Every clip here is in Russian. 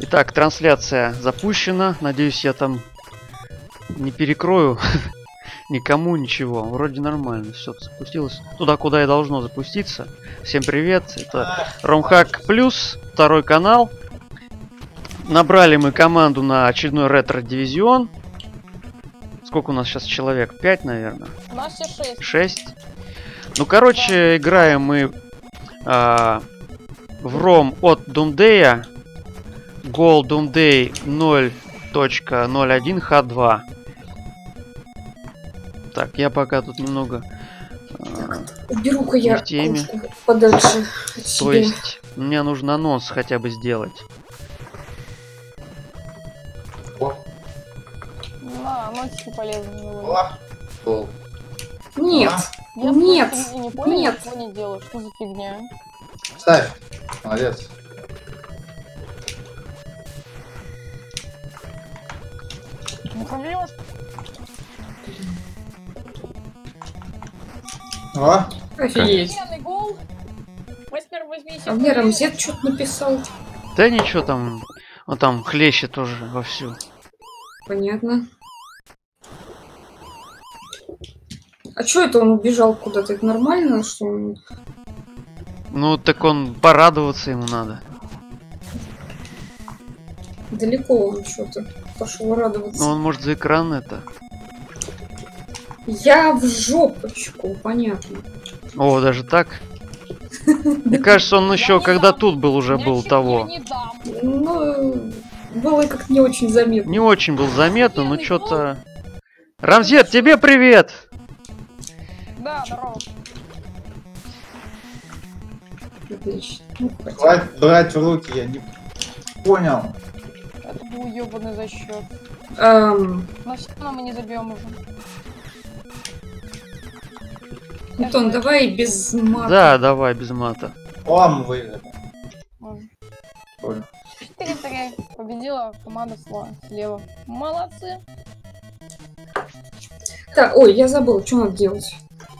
Итак, трансляция запущена. Надеюсь, я там не перекрою никому ничего. Вроде нормально. Все запустилось туда, куда и должно запуститься. Всем привет. Это Ромхак Плюс, второй канал. Набрали мы команду на очередной ретро-дивизион. Сколько у нас сейчас человек? 5, наверное. У нас все 6. 6. Ну, короче, играем мы в ROM от Doomday. Goal Doomday 0.01 H2. Так, я пока тут немного уберу-ка я в теме. Подальше от себя. То есть мне нужно анонс хотя бы сделать. Анонсики полезны. Нет, Я нет, не понял, нет. что не делаю. Что за фигня? Ставь. Молодец. Ну пробьешь. О, Офигеть. Пьяный гол. Мастер, возьми А мне Рамзет что-то написал. Да ничего там. Он там хлещет тоже вовсю. Понятно. А чё это он убежал куда-то? Это нормально, что он... Ну так он порадоваться ему надо. Далеко он что-то пошел радоваться. Ну он может за экран это. Я в жопочку, понятно. О, даже так. Мне кажется, он еще когда тут был, уже был того. Ну, было как-то не очень заметно. Не очень был заметно, но что-то. Рамзет, тебе привет! Да, здорово. Отлично. Ну, хотя бы. хватит брать в руки, я не понял. Это был ебаный засчет. Ам, Но все равно мы не забьем уже. Антон, давай без мата. Да, давай, без мата. О, мы выиграли. Можно. Понял. 4-3. Победила команда слева. Молодцы. Так, ой, я забыл, что надо делать.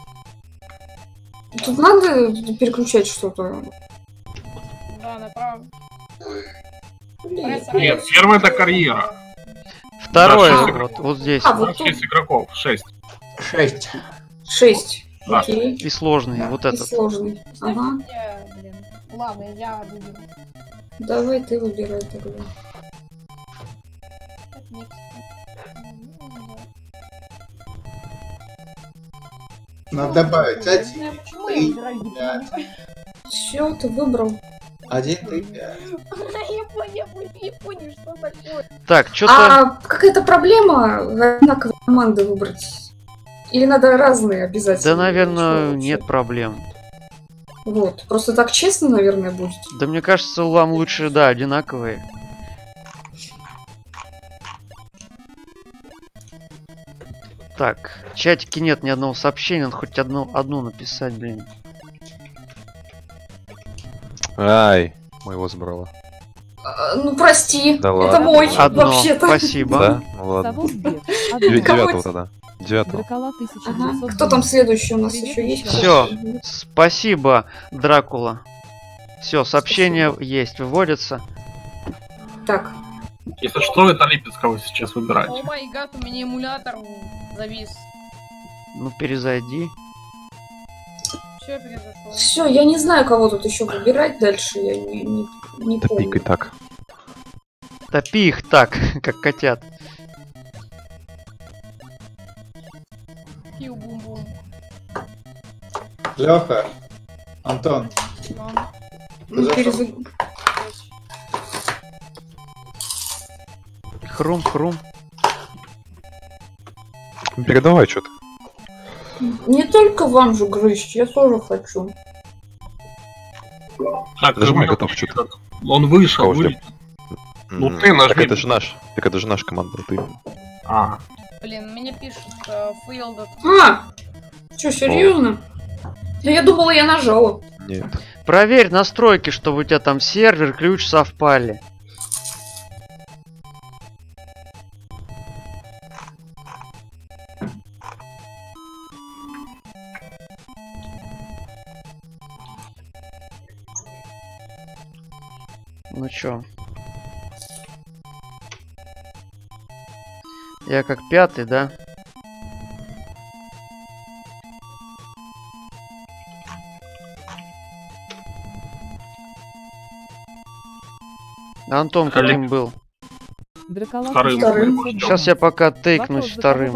Тут надо переключать что-то. Да, направо. Нет, первая это карьера. Второе, Да, вот здесь. А, вот тут 6 игроков, 6. 6. 6. Да. Окей. И сложный, вот И этот. сложный. Ага. Блин. Ладно, я выберу. Давай ты выбирай тогда. Надо добавить 1, Почему я выбираю 5. Все, ты выбрал. 1, 3, 5. Я не понял, что такое. Так, что-то. А какая-то проблема одинаковые команды выбрать? Или надо разные обязательно? Да, наверное, Что вообще? нет проблем. Вот. Просто так честно, наверное, будет. Да мне кажется, вам лучше, да, одинаковые. Так, в чатике нет ни одного сообщения, надо хоть одну написать, блин. Ай, моего забрала. Ну, прости. Да это ладно. мой, Одно, вообще-то. спасибо. Да? Ну ладно. Девятого тогда. Девятого. Ага. Кто там следующий у нас еще есть? Все, спасибо, Дракула. Все, сообщения есть, выводятся. Так. Если что, это Липецкого сейчас выбирать. О май гад, у меня эмулятор завис. Ну, перезайди. Все произошло. Все, я не знаю, кого тут еще выбирать дальше. Я не Да помню. пикай так. Топи их так, как котят. Пиу-бум-бум. Леха, Антон, Ну, Хрум-хрум. Передавай что-то. Не только вам же грызть, я тоже хочу. Так, Даже нажимай мы готов что-то. Он вышел, Кого ждем? вылетел. Ну ты нажми. Так это же наш. Так это же наша команда. Ты. А, Блин, мне пишут failed. А! Че, серьезно? Да я думала, я нажала. Нет. Проверь настройки, чтобы у тебя там сервер, ключ совпали. Ну чё? Я как пятый, да? Антон каким был? Вторым. Сейчас я пока тейкнусь вторым.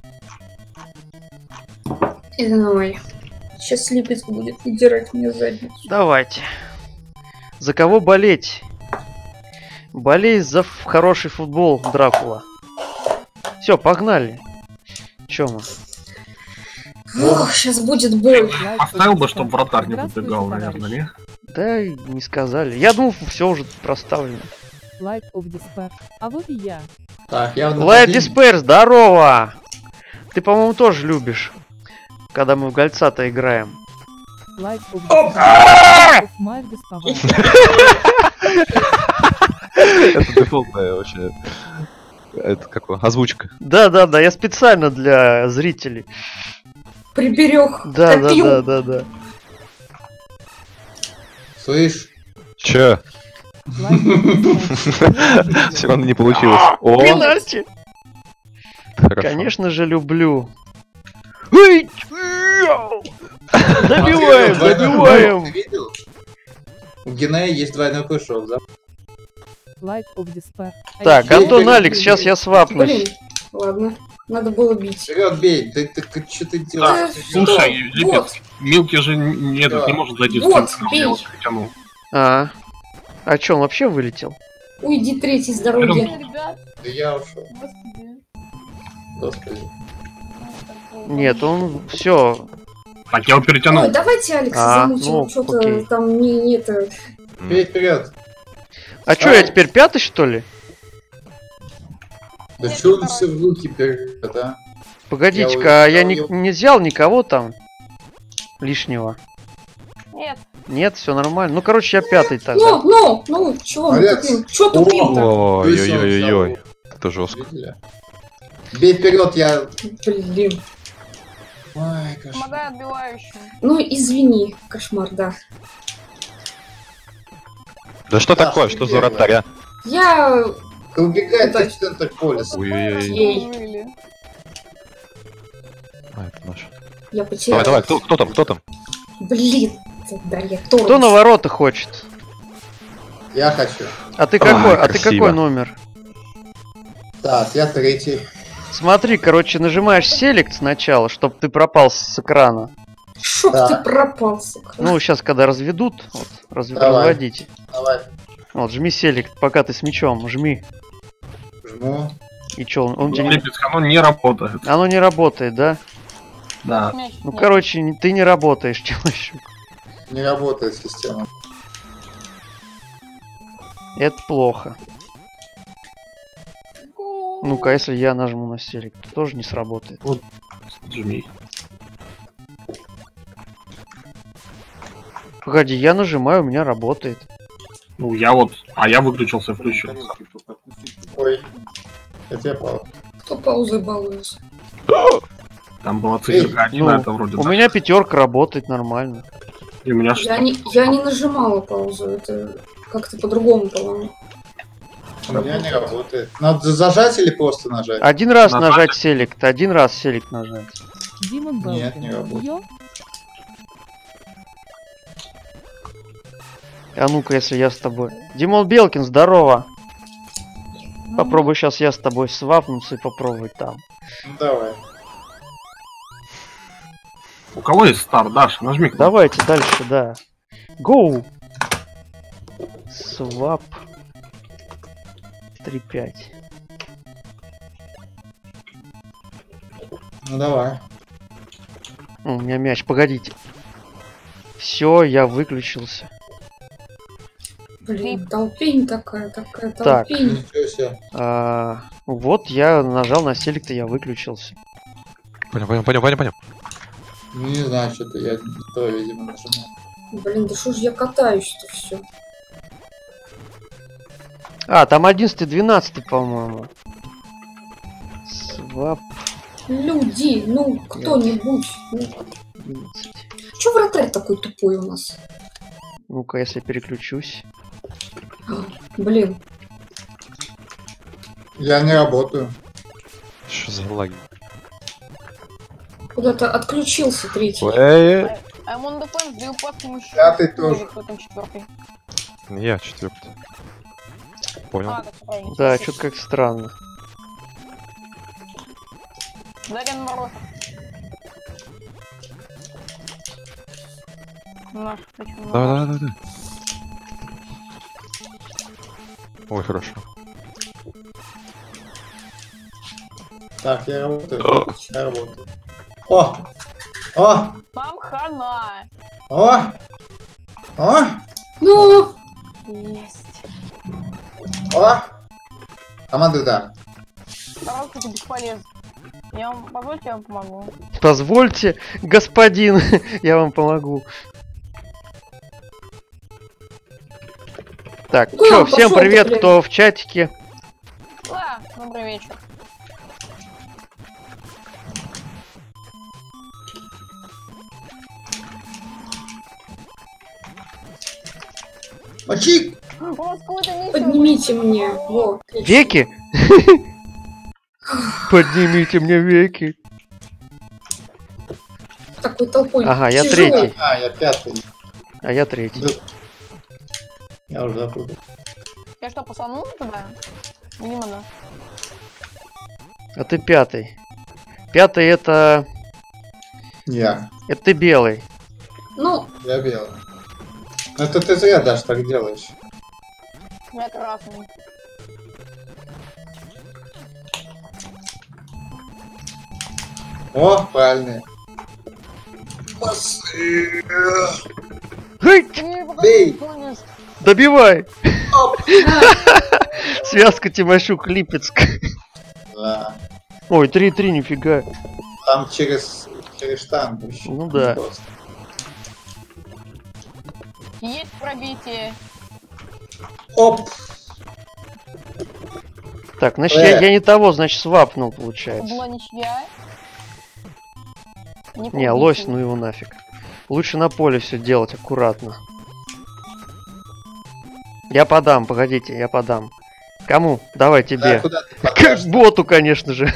Ой. Сейчас Липец будет удирать мне задницу. Давайте. За кого болеть? Болей за хороший футбол, Дракула. Все, погнали. Чё мы? Ох, сейчас будет боль. Поставил бы, чтобы вратарь не выбегал, наверное, не? Да, не сказали. Я думал, все уже проставлено. Light of Despair. А вот и я. Так, я в Light нападении. Despair, здорово! Ты, по-моему, тоже любишь, когда мы в Гольца-то играем. Light of Despair. Of my Despair. Это дефолтная вообще. Это какое? Озвучка. Да, я специально для зрителей. Приберег. Да. Слышь, Че? Light of Despair. Все равно не получилось. О, Пенальти! хорошо. Конечно же, люблю. Ой, добиваем, двойной добиваем! прыжок, ты видел? У Генея есть двойной прыжок, да? Light of Despair. Так, Бей, Антон, бей, Алекс, бей, сейчас бей. я свапнусь. Блин, ладно. Надо было бить. Вперед, бей, ты что ты делаешь? Слушай, Липец, Вот. Милки же не Да. может зайти в Вот, центр, бей. я вот притянул. А чё, он вообще вылетел? Уйди, третий здоровье. Ребят, Да я ушел. господи. Господи. Нет, он все. Так, я его перетянул. Ой, давайте Алекса замучим. ну, Что-то окей. там не это. Вперед, вперед. А чё, я теперь пятый, что ли? Да Нет, что он не все в руки берет, а? Погодите-ка, я я- не взял никого там лишнего. Нет, Нет, все нормально. Ну, короче, я пятый тогда. Ну, чего мы Алекс. тупим? Чё тупим-то? Ой-ой-ой-ой. Это жестко. Видели? Бей вперед, я... Блин. Ой, кошмар. помогай отбивающим. Ну, извини, кошмар, да. Да что Да, такое? Что за первое. вратаря? Я... Ты убегай Да. в центр поля. Ой-ой-ой. Ей. Жили. А, это наш. Я потеряла. Давай, кто там, кто там? Блин. Да, я тоже. Кто на ворота хочет? Я хочу. А ты Ой, какой? А ты красиво. какой номер? Так, я третий. Смотри, короче, нажимаешь селект сначала, чтобы ты пропал с экрана. Чтоб Да. ты пропал, сука. Ну, сейчас, когда разведут, вот, Давай. разводите. Давай. Вот, жми селект, пока ты с мячом, жми. Жму. И чё, он тебе не... Липец, оно не работает. Оно не работает, да? Да. Мяч Ну, нет. короче, ты не работаешь, человек. Не работает система. Это плохо. Ну-ка, если я нажму на селект, то тоже не сработает. Жми. Погоди, я нажимаю, у меня работает. Ну, я вот... А я выключился, включился. Ой. Это я пал. Кто паузой балуется? Там была циферка 1, Ну, а это вроде... У меня пятерка работает нормально. И у меня что? Я не нажимала паузу. Это как-то по-другому, по-моему. У меня не работает. Надо зажать или просто нажать? Один раз Нажать. нажать селект, один раз селект нажать. Димон Нет, Белкин. не работает. Йо. А ну-ка, если я с тобой. Димон Белкин, здорово. Попробуй сейчас я с тобой свапнуться и попробовать там. Ну давай. У кого есть стар, Даша? Нажми кнопку. Давайте дальше, да. Гоу! Свап. 3-5. Ну давай. У меня мяч, погодите. Все, я выключился. Блин, толпень такая Так. толпень. Ничего себе. Вот я нажал на селект, и я выключился. Понял. Ну не знаю, что-то я не то, видимо, нажимал. Блин, да что ж я катаюсь-то все? Там 11-12, по-моему. Свап Люди, ну, кто-нибудь. Ну, 11. чё вратарь такой тупой у нас? Ну-ка, если переключусь. Блин, Я не работаю. Что за лаги? Куда-то отключился третий. I'm on the fence, do you pass him еще? Пятый тоже. Кто там четвертый? Я четвертый. Понял. А, так правильно. Да, что-то как странно. Дарьян Мороз. Наш, почему? Да. Ой, хорошо. Так, я работаю. Я работаю. О! О! Нам хана. О! О! Ну, Есть. О! Команда, да. Коробка, ты бесполезен. Позвольте, я вам помогу. Позвольте, господин, я вам помогу. Так, Куда чё, он всем пошёл-то, привет, блин? кто в чатике. Да, добрый вечер. Мальчик! У вас какой-то миссия. поднимите мне. Вот. Веки? Поднимите мне веки. Такой толпой. Ага, я тяжелый. третий. А, я пятый. А я третий. Да. Я уже запутал. Я что, пацану туда? Видимо, да. А ты пятый. Пятый это... Я. Это ты белый. Ну, Я белый. Это ты зря, Даш, так делаешь. Я красный. О, правильно. Хэй, Ты мне пока Бей. не помнишь. добивай! Связка Тимощук Липецк. Да. Ой, 3-3, нифига. Там через штангу еще. Ну да. Просто. Есть пробитие. Оп! Так, значит, я не того, значит, свапнул, Это получается. была ничья. Не, пробитие. лось, ну его нафиг. Лучше на поле все делать аккуратно. Я подам, погодите, я подам. Кому? Давай Да, тебе. куда ты Как подашь? боту, конечно же.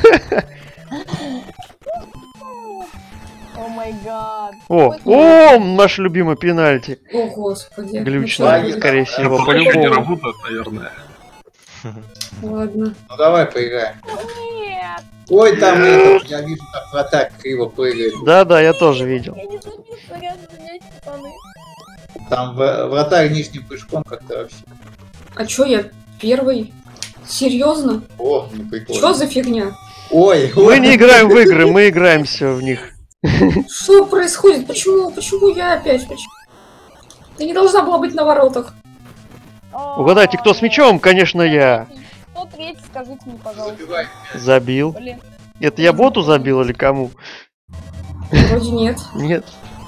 О май гад. О, наш любимый пенальти. о господи. Глючно, Ну, скорее Я всего, пока не по-любому. работаю, наверное. Ладно. Ну давай поиграем. Нет. Ой, там этот, я вижу, там вратарь криво прыгает. Да, я тоже видел. Я не забил, сорян, извиняйте, пацаны. Там вратарь нижним прыжком как-то вообще. А чё я первый? Серьезно? О, не прикольно. Что за фигня? Ой, Мы ой. не играем в игры, мы играем все в них. Что происходит? Почему я опять? Почему? Ты не должна была быть на воротах. Угадайте, кто с мячом? Конечно, я. Кто третий, скажите мне, пожалуйста. Забивай. Забил. Блин. Это я боту забил или кому? Вроде нет. Нет.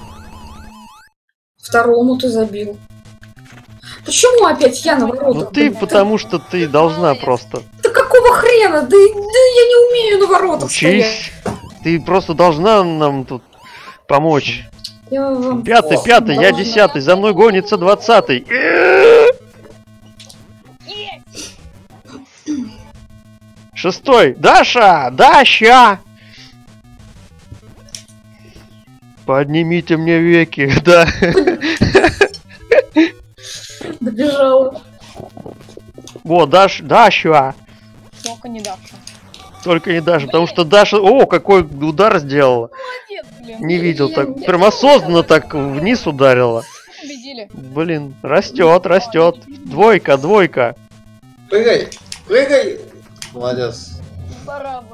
Второму ты забил. Почему опять я на воротах? Ну ты, потому что ты должна просто Да какого хрена? Да я не умею на воротах стоять. учись. Ты просто должна нам тут помочь. Я вам... Пятый, я должна. 10-й, за мной гонится 20-й. Есть! 6-й, Даша! Поднимите мне веки, да. Добежала. Вот, Даша. Только не Даша. Только не Даша, потому что Даша... О, какой удар сделала. Молодец, блин. Не видел так. Прям осознанно так вниз ударила. Победили. Блин, растет. Двойка. Прыгай. Молодец. Бараба.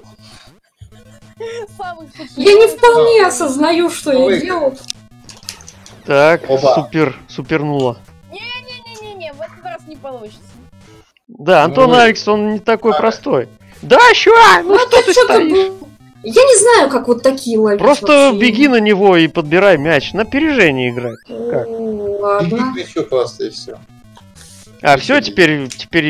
Самый Я не вполне осознаю, что я Ой. делаю. Так, Опа. супернула. Не-не-не-не, в этот раз не получится. Да, Антон Ой. Алекс, он не такой А. простой. Даша, ну что это ты что-то стоишь? было. Я не знаю, как вот такие ловить. Просто вообще. беги на него и подбирай мяч. На опережение играть. Как? Иди к Ладно. мячу просто и все. А, все, теперь...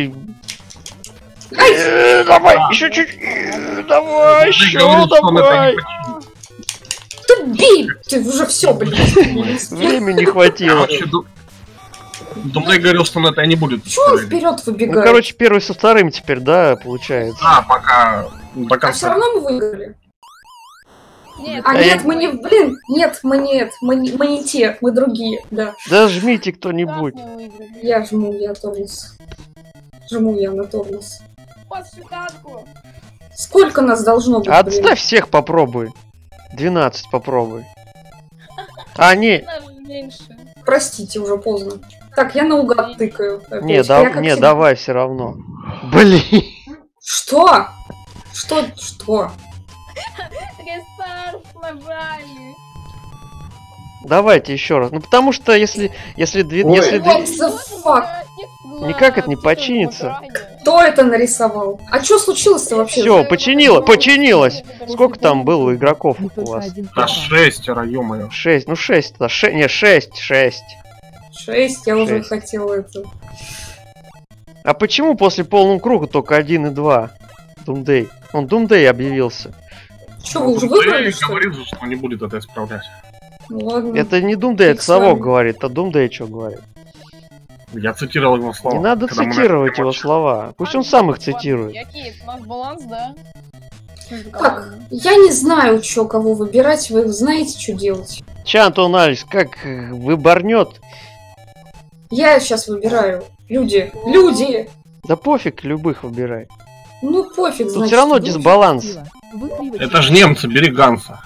Давай, еще чуть. Давай, Ты еще, говоришь, что он это давай. не починит. Ты бей! Ты уже все, блин. Времени не хватило. Короче, Думай говорил, что он это не будет. Чего он ставить. вперед Ну, выбегает? короче, первый со вторым теперь, да, получается. А, пока До А все конца. равно мы выиграли. Нет, А Да нет, я- мы не... Блин, нет, мы не те, мы другие, да. Да жмите кто-нибудь. как мы выиграли? Я жму, я тормоз. Жму я на тормоз. Под шикарку. Сколько нас должно быть, блин? Отставь всех попробуй. 12 попробуй. А, не, Нас меньше. Простите, уже поздно. Так, я наугад тыкаю. не, Опять. да, Я как не, всегда. давай все равно. Блин. Что? Что? Рестарт нажали. Давайте еще раз. Ну потому что если Ой. если What the fuck? Никак это не починится. Кто это нарисовал? А что случилось-то вообще? Все, починилось. Сколько там было игроков Не у только вас? один Да ПК. 6, ё-моё. 6, ну 6, да, не 6. 6, я уже 6. хотела это. А почему после полного круга только 1 и 2? Думдей. Он Думдей объявился. Что, вы уже Ну, выбрали, ты что ли? говорил же, что не будет это исправлять. Ну ладно. Это не Думдей, это Фиг с вами. Совок говорит, а Думдей что говорит? Я цитировал его слова. Не надо когда мы цитировать начали его матч. слова. Пусть он сам их цитирует. Який? У нас баланс, да? Так, я не знаю, что кого выбирать, вы знаете, что делать. Че, Антон Алис, как выборнет? Я сейчас выбираю. Люди! Да пофиг, любых выбирай. Ну пофиг, Тут значит. все равно Вы дисбаланс. участила. Вы кривочка. Это же немцы, бери Ганса.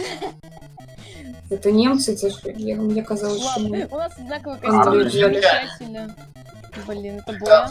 Это немцы, это же... Мне казалось, что Ладно, мы... у нас одинаковые Андрей костюмы. взяли. Замечательно. Блин, это Боя.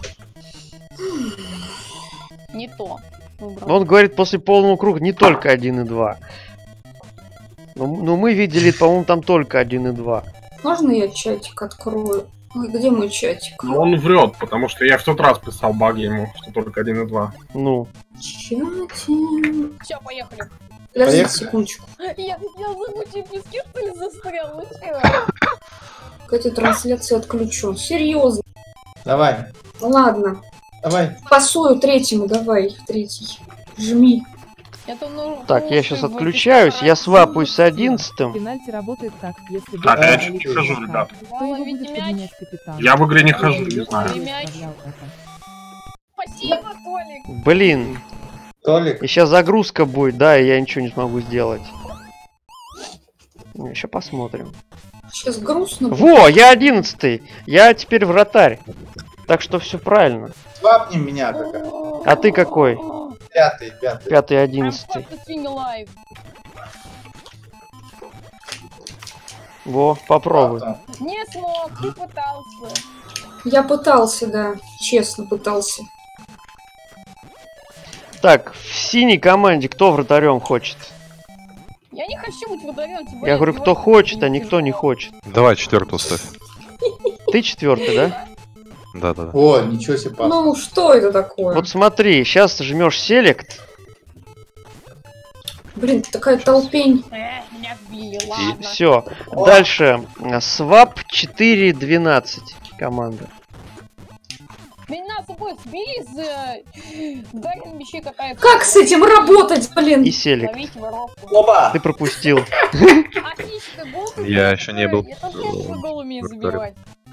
Не то. Выбрал. Но он говорит после полного круга не только 1 и 2. Ну мы видели, по-моему, там только 1 и 2. Можно я чатик открою? Ой, где мой чатик? Но он врет, потому что я в тот раз писал баги ему, что только 1 и 2. Ну, Чатик... Все, поехали. Подождите Поехали. секундочку. Я в зыбучей песке, что ли, застрял? Ну чё? Какая-то трансляция отключу. Серьезно. Давай, Ладно. давай. Пасую третьему, давай. Третий. Жми. Это, ну, так, я русский сейчас выпуск, отключаюсь, я свапаюсь с 11-м. Пенальти работает так, если Так, бы я дали чуть ПК, хожу, ребят. то его Ловите будет мяч. подменять капитан. Я в игре не Я хожу, не бы знаю. исправлял это. Спасибо, Толик. Блин, Толик, и сейчас загрузка будет, да, и я ничего не смогу сделать. Еще посмотрим. Сейчас грустно. будет. Во, я 11-й. Я теперь вратарь. Так что все правильно. свапни меня пока. А ты какой? Пятый. 5-й, I'm 11-й. practicing live. Во, попробуй. Не смог, не пытался. Я пытался, да. Честно пытался. Так, в синей команде кто вратарем хочет? Я не хочу быть вратарем, тем Я более говорю, кто отбивать хочет, а не никто не тяжело. хочет. Давай 4-ю ставь. Ты 4-й, да? Да-да-да. О, ничего себе пас. Ну, что это такое? Вот смотри, сейчас жмешь селект. Блин, такая толпень. Меня сбили, И ладно. все. Дальше. Свап 4-12 команда. Меня с собой сбили из ударенных вещей катается. Как с этим работать, блин? И селект. Ловить воровку. Оба! Ты пропустил. Отлично, гол ты Я забил. еще не был, Я тоже свой гол умею вратарем. забивать.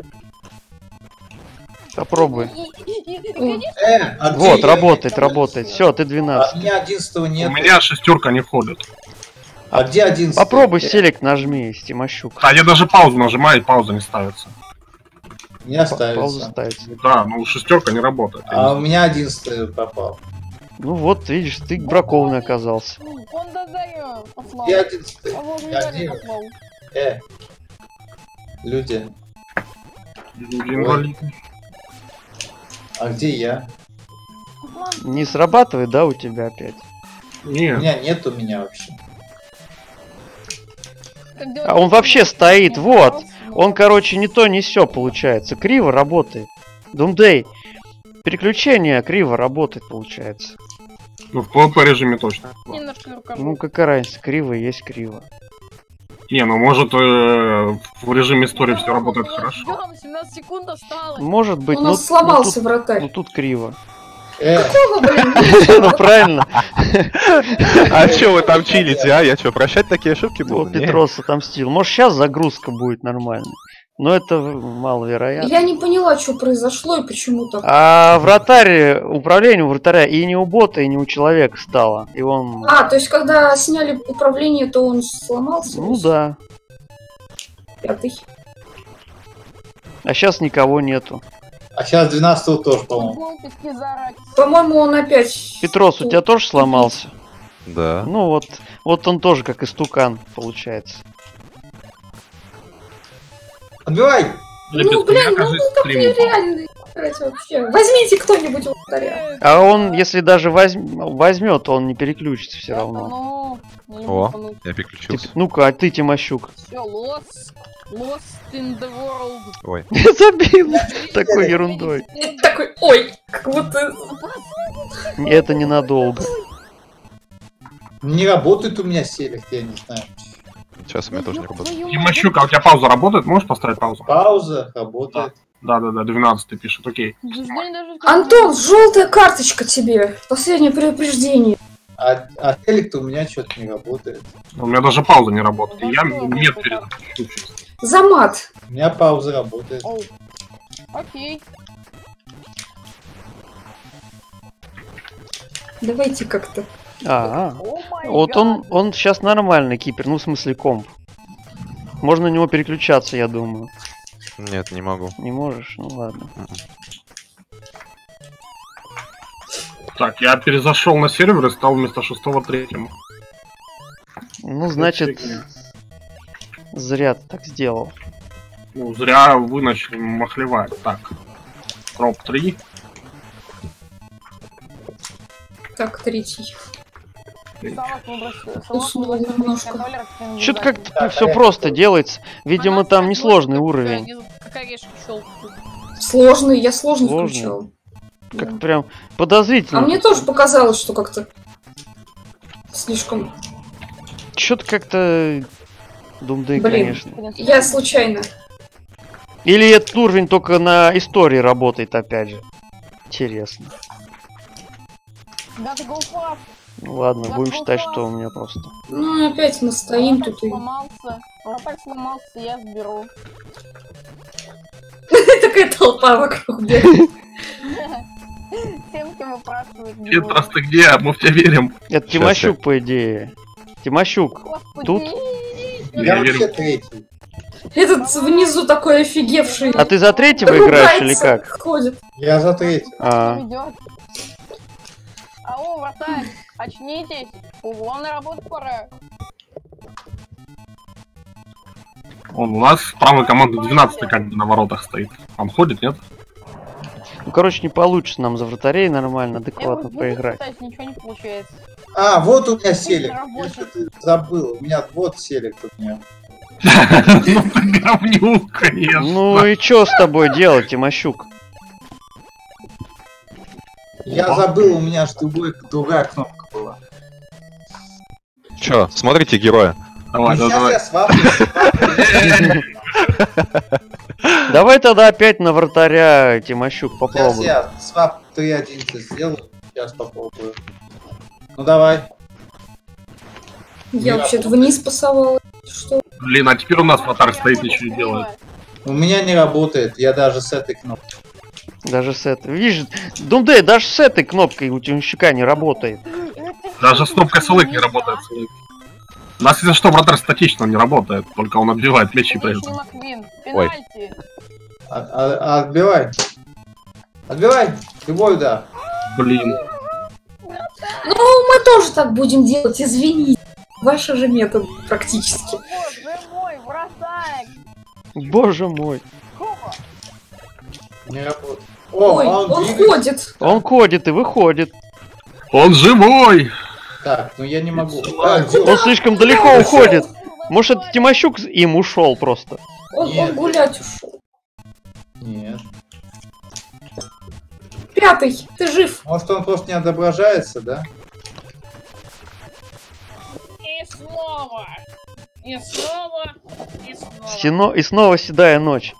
Попробуй. И, конечно, А где Вот, я? работает, работает. Все, ты А 12. у меня 11-го У нет. меня шестерка не ходит. А где 11? Попробуй селект нажми, Стимощук. А я даже паузу нажимаю, и пауза не ставится. Не Пауза оставится. ставится. Да, ну шестерка не работает. А у меня 11 попал. Ну вот, видишь, ты бракованный оказался. он Дазарю послал. Где 11? А вот Я Дазарю один. послал. Люди. Люди инвалиды. А где я? Не срабатывает, да, у тебя опять? Не, Нет у меня вообще. Как делать А он вообще стоит, ну, вот. вопрос, ну, Он, короче, не то, не сё получается. Криво работает. Думдей. Переключение криво работает, получается. ну в PvP режиме точно. не нашли рукава. Ну, какая разница, криво есть криво. Не, ну может в режиме истории все работает хорошо. Ждем, 17 секунд осталось. Может быть, У но, нас сломался ну вратарь. тут криво. Какого, блин? Ну, правильно. А чё вы там чилите, а? Я чё, прощать такие ошибки Вот буду? Не. Петрос отомстил. Может, сейчас загрузка будет нормальная. Но это маловероятно. Я не поняла, что произошло и почему так. А вратарь, управление у вратаря и не у бота, и не у человека стало. И он... А, то есть, когда сняли управление, то он сломался? Ну да. Пятый. А сейчас никого нету. А сейчас 12-го тоже, по-моему. Футбол, пески зарать. По-моему, он опять... Петрос, у тебя тоже сломался? Да. Ну вот он тоже как истукан получается. Отбивай! Ну, блин, ну как нереально играть вообще. Возьмите кто-нибудь вратаря. А он, если даже возьмет, он не переключится все равно. Ну, не О. ебануть. Я переключился. Ну-ка, а ты, Тимощук. Всё, lost in the world. Ой. Забил такой ерундой. И такой, ой, как будто... Это ненадолго. Не работает у меня селект, я не знаю. Сейчас у меня тоже не работает. Тимощук, а у тебя пауза работает? Можешь поставить паузу? Пауза работает. Да-да-да, 12 пишет, окей. Антон, желтая карточка тебе. Последнее предупреждение. А селект у меня что-то не работает. У меня даже пауза не работает. Я нет переключился. За мат. У меня пауза работает. Оу. Окей. Давайте как-то. О май Вот гад. он сейчас нормальный кипер, ну в смысле комп. Можно на него переключаться, я думаю. Нет, не могу. Не можешь? Ну ладно. Так, я перезашел на сервер и стал вместо 6-го 3-м. Ну, значит, зря ты так сделал. Ну, зря вы начали махлевать. Так, троп 3. Так, третий. Салат выбросил. Уснула немножко. Что-то как-то все просто делается. Видимо, там несложный уровень. Как орешки щелкают. Сложный, я сложный Сложный? включал. Как прям подозрительно. А мне тоже показалось, что как-то слишком... Что-то как-то... Думдей, Блин. конечно. Я случайно. Или этот уровень только на истории работает, опять же. Интересно. Gotta go fast. Ну ладно, будем считать, что у меня просто... Ну, опять мы стоим тут и... Сломался. Вратарь сломался, я сберу. Такая толпа вокруг бегает. Семки выпрашивают. Петрос, ты где? Мы в тебя верим. Это Тимощук, по идее. Тимощук. Господи. Тут? Я верю. вообще третий. Этот внизу такой офигевший. А ты за третьего играешь или как? Ходит. Я за третий. А, Идёт. Ау, вратарь, очнитесь. Ого, на работу пора. Он у нас правая команда 12 как бы на воротах стоит. Он ходит, нет? ну, короче, не получится нам за вратарей нормально, Я адекватно вот поиграть. пытаюсь, ничего не получается. А, вот у меня селект. Работает. Если ты забыл, у меня вот селект у меня. Ну ты говнюк, конечно. Ну и чё с тобой делать, Тимощук? Я забыл, у меня же другая кнопка была. Чё, смотрите героя. Давай, Сейчас давай. я свапну. Давай тогда опять на вратаря, Тимощук, Сейчас попробуй. я свап 3-1 сделаю. Сейчас попробую. Ну давай. Я вообще-то вниз пасовала. Что? Блин, а теперь у нас вратарь стоит, ничего не делает. У меня не работает, я даже с этой кнопкой. Даже с этой. Видишь, Думдей, даже с этой кнопкой у Тимощука не работает. Даже с кнопкой Select не работает. У нас, если что, вратарь статично не работает, только он отбивает мячи при этом. Маквин, Ой. пенальти. Отбивай. Отбивай. Любой удар. Блин. Ну, мы тоже так будем делать, извините. Ваши же методы практически. Боже мой, вратарь. Боже мой. Хопа. Не работает. О, Ой, он он двигается. ходит. Он ходит и выходит. Он живой! Так, ну я не могу. Он слишком далеко уходит. Может, это Тимощук им ушел просто. Он Нет. гулять ушел. Нет. Пятый, ты жив. Может он просто не отображается, да? И снова. И снова. И снова. И снова седая ночь.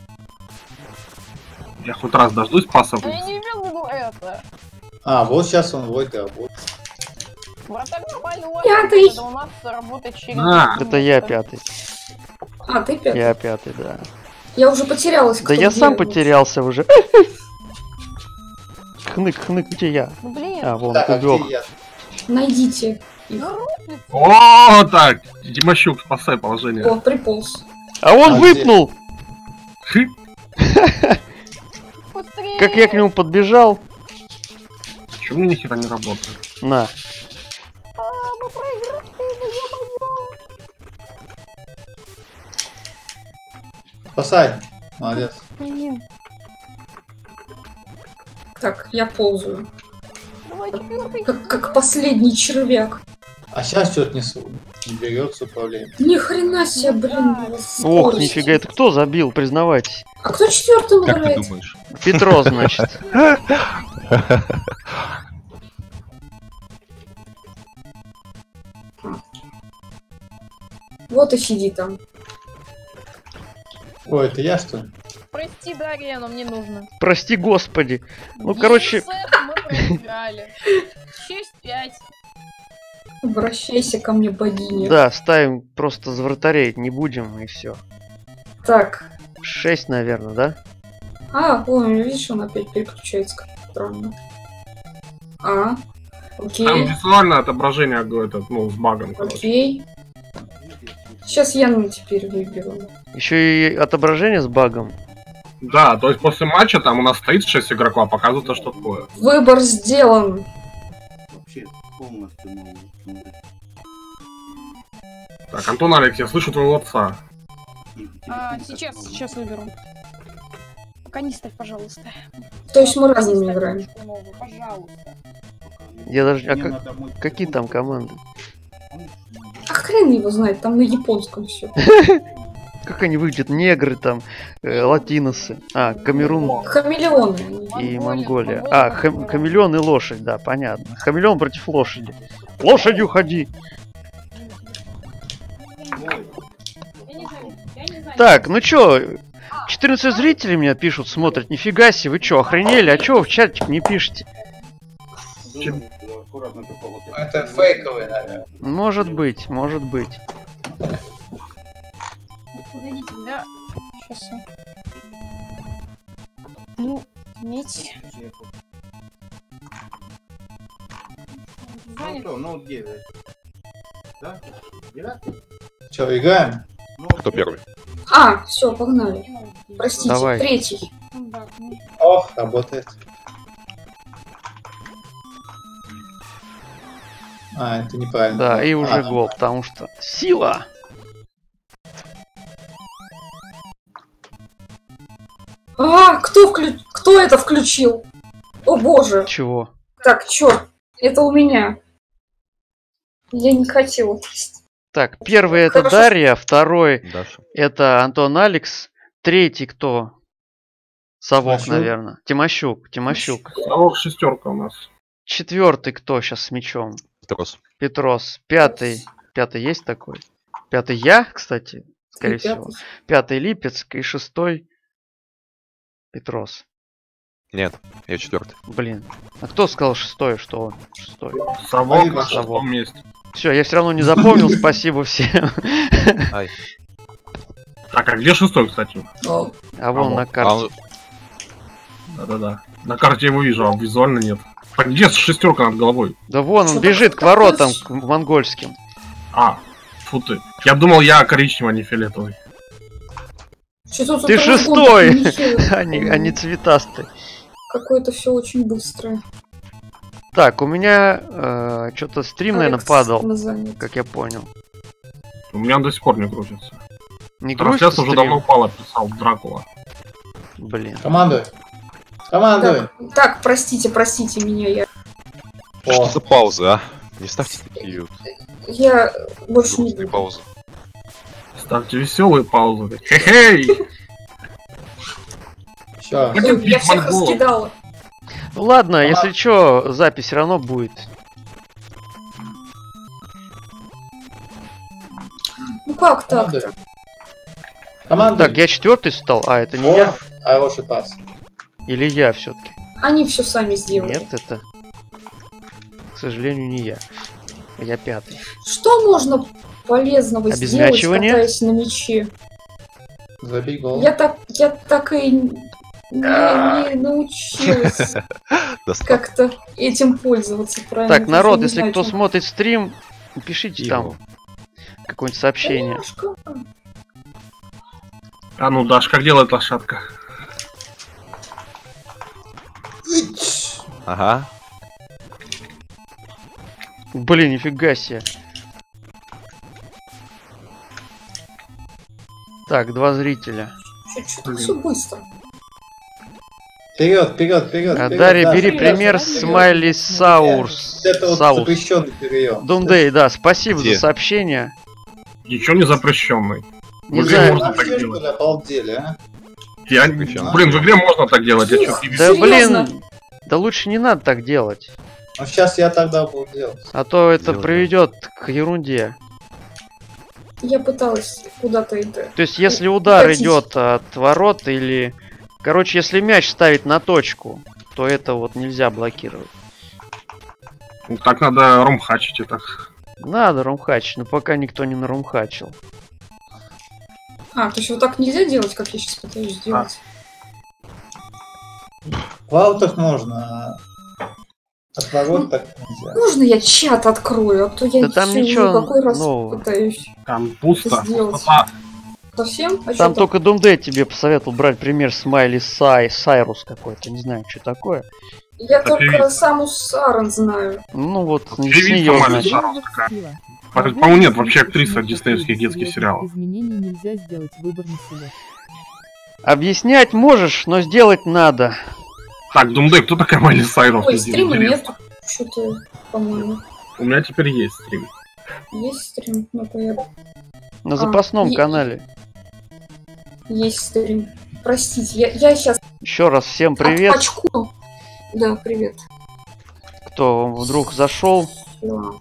Я хоть раз дождусь пасов. Я не имел в виду это. А, вот сейчас он вроде работает. Вратарь нормально Пятый. это у нас работает через... А. Это я пятый. А, ты пятый. Я пятый, да. Я уже потерялась. Да кто я где. сам потерялся уже. Хнык, где я? Ну блин. А, вон, Так, а убег. где я? Найдите их. О, так, Тимощук, спасай положение. О, приполз. А он А выпнул! Хы. Быстрее. Как я к нему подбежал. Почему мне нихера не работает? На. Мы проиграли, ё-моё. Спасай. Молодец. Блин. Так, я ползаю. Давай, четвертый. Как последний червяк. А сейчас что-то не берется управление. Ни хрена себе, блин. Ох, скорость. нифига, это кто забил, признавайтесь. А кто четвертым Как ты играет? думаешь? Петро, значит. Вот и сиди там. Ой, это я что ли? Прости, Дарья, но мне нужно. Прости, господи. Ну, короче, Yes, мы проиграли. 6-5. Обращайся ко мне, богиня. да, ставим просто за вратарей, не будем, и все. Так. 6, наверное, да? А, ой, видишь, он опять переключается, как странно. А, окей, Там визуальное отображение, этот, ну, с багом, короче. окей. Сейчас я теперь выберу. Еще и отображение с багом. Да, то есть после матча там у нас стоит 6 игроков, а показывается, что такое. Выбор сделан. Так, Антон Алекс, я слышу твоего отца. Сейчас выберу. Пока не ставь, пожалуйста. То есть мы разными играем. Пожалуйста. Я даже... Какие там команды? А хрен его знает, там на японском все. Как они выглядят? Негры там, латиносы. А, Камерун Хамелеоны. и Монголия. А, хамелеон и лошадь, да, понятно. Хамелеон против лошади. Лошадью ходи! Так, ну чё, 14 зрителей меня пишут, смотрят. Нифига себе, вы чё, охренели? А чё вы в чатик не пишете? Это фейковый, наверное. Может быть, может быть. Подождите, да. Сейчас. Ну, иметь. Че, играем? Кто первый? А, все, погнали. Простите, Давай. третий. Ох, работает. А, это неправильно. Да, и уже А, гол, потому что сила! А, кто это включил? О боже. Чего? Так, чё? Это у меня. Я не хотела. Так, первый это Хорошо. Дарья, второй Даша. это Антон Алекс, третий кто? Совок, Тимощук. наверное. Тимощук. Ох, шестерка у нас. Четвертый кто сейчас с мячом? Петрос. Петрос. Пятый есть такой? Пятый я, кстати, скорее всего. Пятый Липецк и шестой Петрос. Нет, я четвертый. Блин. А кто сказал шестой, что он шестой? Совок Спасибо, на шестом месте. Все, я все равно не запомнил, спасибо всем. Ай. Так, а где шестой, кстати? А вон вот. на карте. Да-да-да. На карте я его вижу, а визуально нет. Так, где шестерка над головой? Да вон он Чё, бежит к такой воротам, с- к монгольским. А, фу ты. Я думал, я коричневый, а не фиолетовый. Что-то Ты тут шестой! разгон нехилый. Они цветастые. Какое-то все очень быстрое. Так, у меня что-то стрим, наверное, Алекс падал, занят. как я понял. У меня он до сих пор не крутится. Не грустно Трансляция уже давно стрим? упала, писал Дракула. Блин. Командуй. Командуй. Так, простите меня, я Что О, за пауза, а? Не ставьте такие вот больше не грустные буду. паузы. Ставьте веселые паузы. Хе-хей! все. Хотим Ой, я бить всех монголов. раскидала. Ну ладно, если чё, запись все равно будет. Ну как так-то? Командуй. Так, я четвертый стал. А, это не я? О, хороший пас. Или я все-таки? Они все сами сделали. Нет, это, к сожалению, не я. Я пятый. Что можно полезного сделать, Обезмячивание? катаясь на мяче? Забей гол. Я так и не научилась Достал. как-то этим пользоваться, правильно? Так, народ, Я не если знаю, кто чем. смотрит стрим, пишите там какое-нибудь сообщение. Конечно. А ну, Даш, как делает лошадка? Ага. Блин, нифига себе. Так, 2 зрителя. Чё так все быстро? Вперед, вперед, вперед. А, вперед, Дарья, Даша, бери вперед, пример вперед. Смайли Саурс. Это вот Саус. запрещенный прием. Думдей, да, спасибо Где? за сообщение. Ничего не запрещенный. Не В игре знаю. можно так Что делать. ли, обалдели, а? Блин, в игре можно так делать. Я чё, Да Серьезно? блин, да лучше не надо так делать. Ну сейчас я тогда буду делать. А то это Делай. приведет к ерунде. Я пыталась куда-то это. То есть, если удар Катись. идет от ворот или... Короче, если мяч ставить на точку, то это вот нельзя блокировать. Ну, так надо ромхачить это. Надо румхачить, но пока никто не нарумхачил. А, то есть вот так нельзя делать, как я сейчас пытаюсь сделать? В аутах можно, а от ворот так нельзя. Можно я чат открою, а то я Да там всё ничего какой раз нового. пытаюсь. Там пусто. Сделать. Пустота. Совсем? А чё Там только Думдей тебе посоветовал брать пример Смайли Сайрус какой-то, не знаю, что такое. Я Это только певица. Самус Арен знаю. Ну вот, с Певица неё, Майли значит. Сайрус такая. По-моему, нет, вообще актриса диснеевских детских сериалов. Изменений нельзя сделать выбор на себя. Объяснять можешь, но сделать надо. Так, Думдей, кто такая Майли Сайрус? Ой, Мне стрима интересно. нету. Что-то, по-моему. У меня теперь есть стрим. Есть стрим? Ну-ка я... На запасном е- канале. Есть стрим. Простите, я сейчас Еще раз всем привет, отпачку. Да, привет. кто вдруг зашел. Да.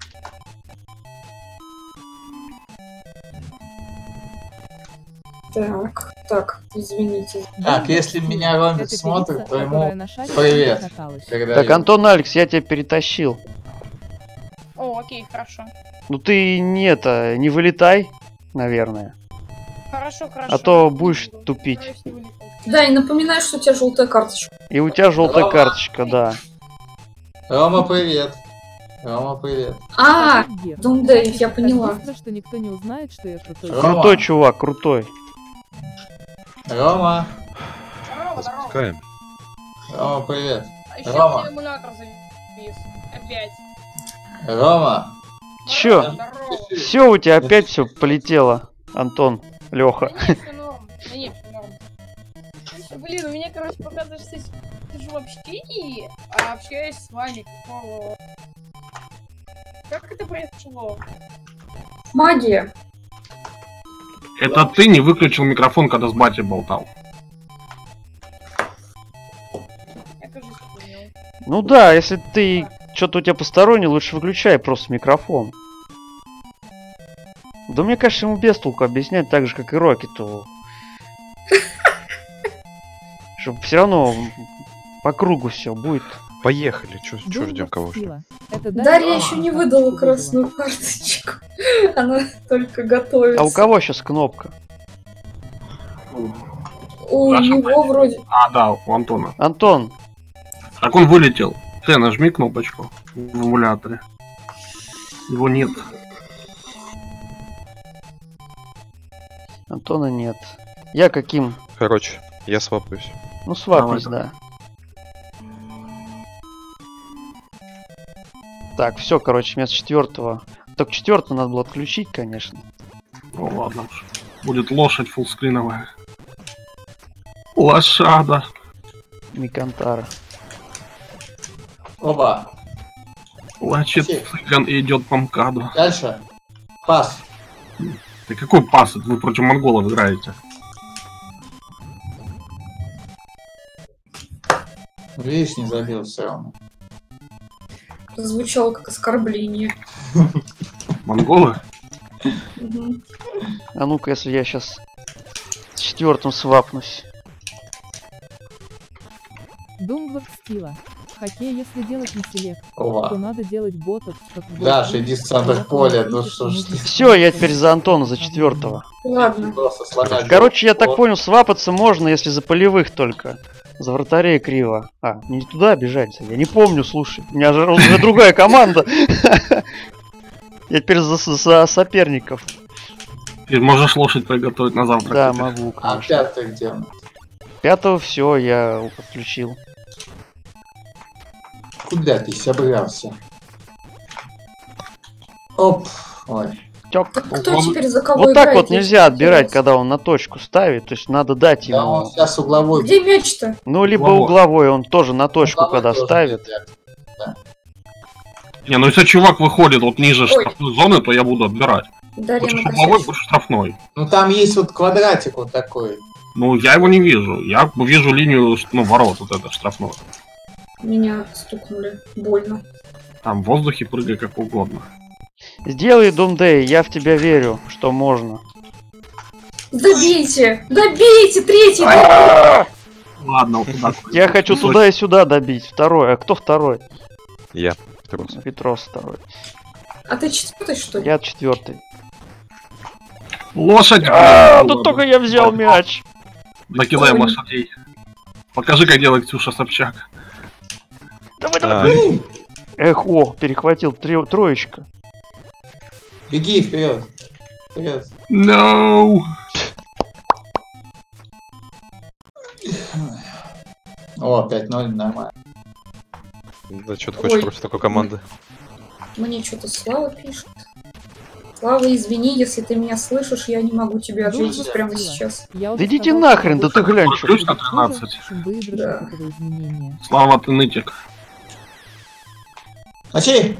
Так, извините. Так, если меня Ромик Это смотрит, певица, то ему которая на шаре привет. каталась. когда Так, Антон Алекс, я тебя перетащил. О, окей, хорошо. Ну ты не вылетай, наверное. Хорошо, хорошо. А то будешь тупить. Стараюсь не вылетать. Да, и напоминаю, что у тебя желтая карточка. И у тебя желтая Рома. карточка, да. Рома, привет. Рома, привет. А, Где? Думдей, я Так поняла. быстро, что никто не узнает, что я крутой. Рома. Крутой чувак, крутой. Рома, Здорово, здорово. Запускаем. Рома, привет. А еще Рома. у меня эмулятор завис. Опять. Рома. Чё? Здорово. Все, у тебя опять все полетело, Антон, Леха. Да нет, всё норм. Да нет, всё норм. Блин, у меня, короче, показывает, что я сижу в общении, а общаюсь с вами. Какого? Как это произошло? Магия. Это ты не выключил микрофон, когда с батей болтал. Я тоже понял. Ну да, если ты что-то у тебя посторонний, лучше выключай просто микрофон. Да мне кажется, ему без толку объяснять так же, как и Рокету. Чтобы все равно по кругу все будет. Поехали. Чё Дом ждем кого ждем? сила. Это Дарья еще не выдала красную карточку. Она только готовится. А у кого сейчас кнопка? У Наша него вроде... А, да, у Антона. Антон, Так он вылетел. Ты нажми кнопочку в эмуляторе. Его нет. Антона нет. Я каким? Короче, я свапаюсь. Ну свапнись, да. Так, все, короче, вместо 4-го. Так 4-го надо было отключить, конечно. Ну ладно уж. Будет лошадь фуллскриновая. Лошада. Микантара. Оба. Плачет цыган и идет по МКАДу. Дальше. Пас. Ты какой пас? Это вы против монголов играете. Видишь, не забил все равно. Звучало как оскорбление. Монголы? Мгм. А ну-ка, если я сейчас с 4-м свапнусь. Дум Говард Стила. Хоккей, если делать не селект, то Ова. надо делать ботов, как в Даша, Голд. иди с центра поля, ну что ж ты. Все, я теперь за Антона, за 4-го. Ладно. Просто сломя Короче, я так голову. понял, свапаться можно, если за полевых только. За вратарей криво. А, не туда бежать. Я не помню, слушай. У меня же уже другая команда. Я теперь за соперников. Ты можешь лошадь приготовить на завтрак. Да, теперь. могу, А конечно. пятый где? 5-го все, я подключил. Куда ты собрался? Оп. Ой. Тёк. Так кто Он- теперь за кого Вот так играет, вот я нельзя не отбирать, поняла. когда он на точку ставит. То есть надо дать Да он ему. сейчас угловой. Где мяч-то? Ну, либо Угловой. угловой, он тоже на точку, Угловой когда тоже ставит. нельзя. Не, ну если чувак выходит вот ниже Ой. штрафной зоны, то я буду отбирать. Дарья Лучше угловой, Накосячка. лучше штрафной. Ну там есть вот квадратик вот такой. Ну, я его не вижу. Я вижу линию, ну, ворот вот это, штрафного. Меня стукнули. Больно. Там в воздухе прыгай как угодно. Сделай, Думдей, я в тебя верю, что можно. Добейте! Добейте! Третий! Ладно, вот туда. Я хочу туда и сюда добить. Второй. А кто второй? Я. Петрос. Петрос второй. А ты четвертый, что ли? Я 4-й. Лошадь! Тут только я взял мяч. Накидаем Ой. лошадей. Покажи, как делает Ксюша Собчак. Давай, А, давай. Эх, о, перехватил троечка. Беги вперед. Вперед. No! О, 5-0, нормально. Да что ты хочешь Ой. против такой команды? Мне что-то Слава пишет. Слава, извини, если ты меня слышишь, я не могу тебе ответить Слушай, прямо Стила, сейчас. я уже Да идите сказал, нахрен, что да ты глянь, что. Ключ на будет хуже, 13. чем выигрыш Да. от этого изменения. Слава, ты нытик. Мочи!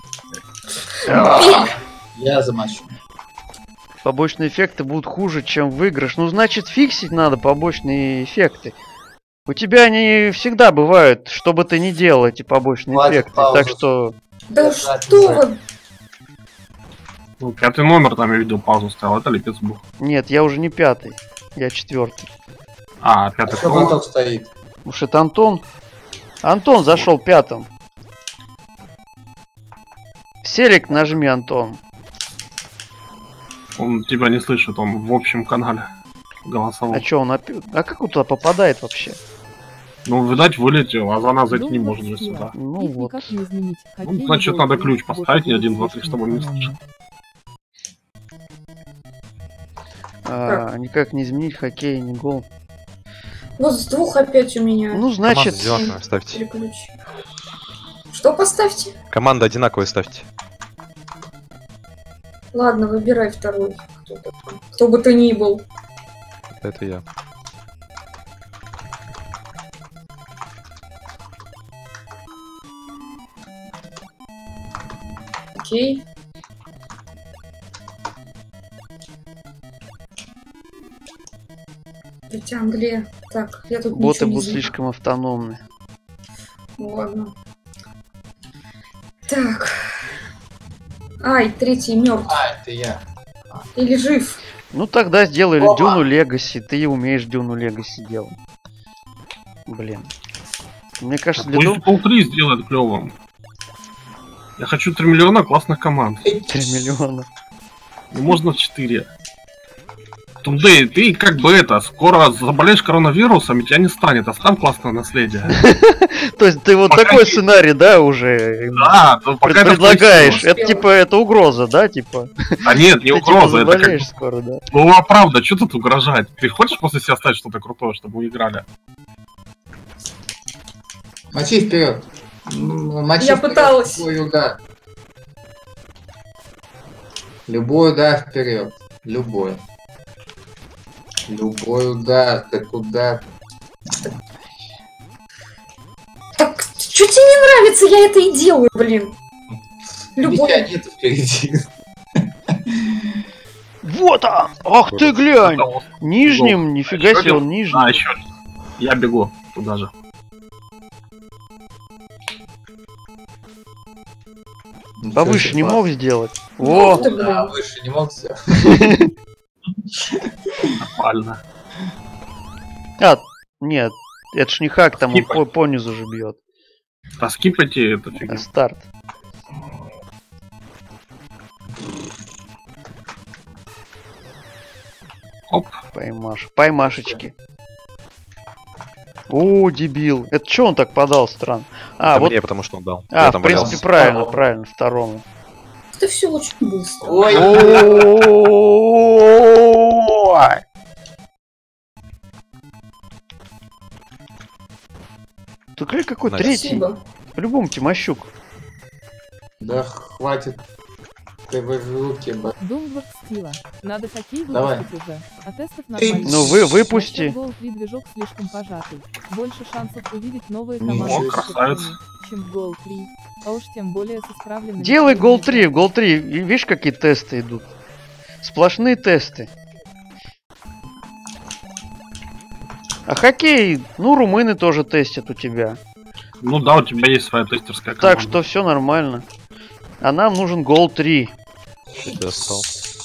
Я замочу. Побочные эффекты будут хуже, чем выигрыш. Ну, значит, фиксить надо побочные эффекты. У тебя они всегда бывают, что бы ты ни делал, эти побочные Хватит эффекты. паузу. Так что... Да Я что вы? Ну, 5-й номер там я видел паузу ставил, это Липец был. Нет, я уже не 5-й. Я 4-й. А, 5-й Что кто? мотор стоит? Уж это Антон. Антон зашел 5-м. Селек нажми, Антон. Он тебя не слышит, он в общем канале голосовал. А чё, он А как он туда попадает вообще? Ну, видать, вылетел, а за нас зайти не Говард может же Стила. сюда. Ну Их вот. никак не изменить. Хоккей значит, не надо будет ключ больше поставить, не будет 1, 2, 3, слишком чтобы он не экономно. А, никак не изменить хоккей, не гол. Вот с двух опять у меня. Ну, Команда значит... одинаковая ставьте. Переключи. Что поставьте? Команда одинаковая ставьте. Ладно, выбирай второй. Кто бы ты ни был. Это я. Окей. Ведь Англия. Так, я тут Боты ничего не будут знаю. слишком автономны. Ладно. Так. Ай, третий мертв. А, это я. Или жив. Ну тогда сделай Опа. Дюну Легаси. Ты умеешь Дюну Легаси делать. Блин. Мне кажется, для Пусть Пол 3 сделает клевым. Я хочу 3 миллиона классных команд. 3 миллиона. И можно 4. Тумдей, ты как бы это, скоро заболеешь коронавирусом, и тебя не станет. Оставь классное наследие. То есть ты вот Пока такой не- сценарий, да, уже Да, то пока это предлагаешь? успела. Это типа, это угроза, да, типа? А нет, не Ты типа угроза, это как... заболеешь скоро, да. Ну, а правда, что тут угрожать? Ты хочешь после себя оставить что-то крутое, чтобы мы играли? Мочи вперед. Мочи Я вперед. пыталась. Любой удар. Любой удар вперед. Любой. Любой удар. Ты куда? Так, что тебе не нравится? Я это и делаю, блин. Меня Любой. нет впереди. Вот он! Ах ты глянь! Это вот. Нижним, нифига Ещё себе, он один? нижний. А, еще. Я бегу туда же. Повыше не мог сделать? Ну, О! ты, Да, блин. выше не мог сделать. Нормально. А, нет. Это ж не хак, там он Скипать. по низу же бьет. А скипайте эту фигню. Старт. Оп. Поймашечки. О, дебил. Это что он так подал, странно? А, Это вот. мне, потому что он дал. А, Я в там принципе, валялся. правильно, правильно, второму. Это все очень быстро. Ой, Ой. Тут какой Настя. третий? Спасибо. По-любому Тимощук. да хватит. Ты в руки, б. Думбок стила. Надо хоккей Давай. выпустить уже. А тестов Ты- нормально. Ну вы выпусти. Насчет Goal 3 движок слишком пожатый. Больше шансов увидеть новые О, команды, с красавец. шипами, чем в Goal 3. А уж тем более с исправленными... Делай гол требованиями. 3, в гол 3. И видишь, какие тесты идут? Сплошные тесты. А хоккей, ну, румыны тоже тестят у тебя. Ну да, у тебя есть своя тестерская команда. Так что все нормально. А нам нужен гол 3. Я достал.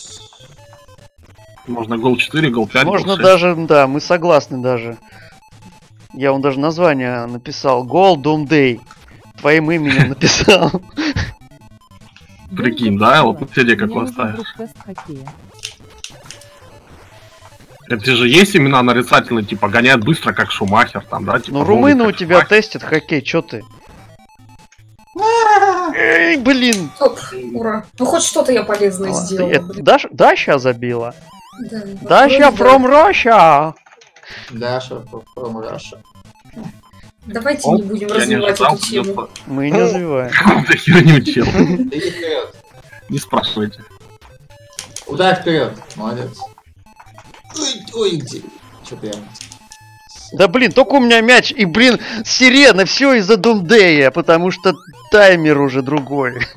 Можно гол 4, гол 5, Можно гол 6. даже, да, мы согласны даже. Я вам даже название написал. Гол Doomday. Твоим именем написал. Прикинь, Думбок да, стила. вот наследие Мне какое нужен ставишь. групп-тест хоккея. Это же есть имена нарицательные, типа гоняют быстро, как Шумахер, там, да? Типа, Ну, румыны у Волк, как тебя Шумахер. тестят хоккей, чё ты? Эй, блин! Топ, ура. Ну хоть что-то я полезное сделала. Это блин. Даша забила. Да, Даша вроде да. from Russia! Даша, Раша. Давайте Оп, не будем я не развивать ожидал, эту тему. придётся Мы не развиваем. какую-то херню делать. Иди вперед. Не спрашивайте. Удар вперед. Молодец. Ой, где? Че прям? Да блин, только у меня мяч и, блин, сирена, все из-за Думдея, потому что таймер уже другой.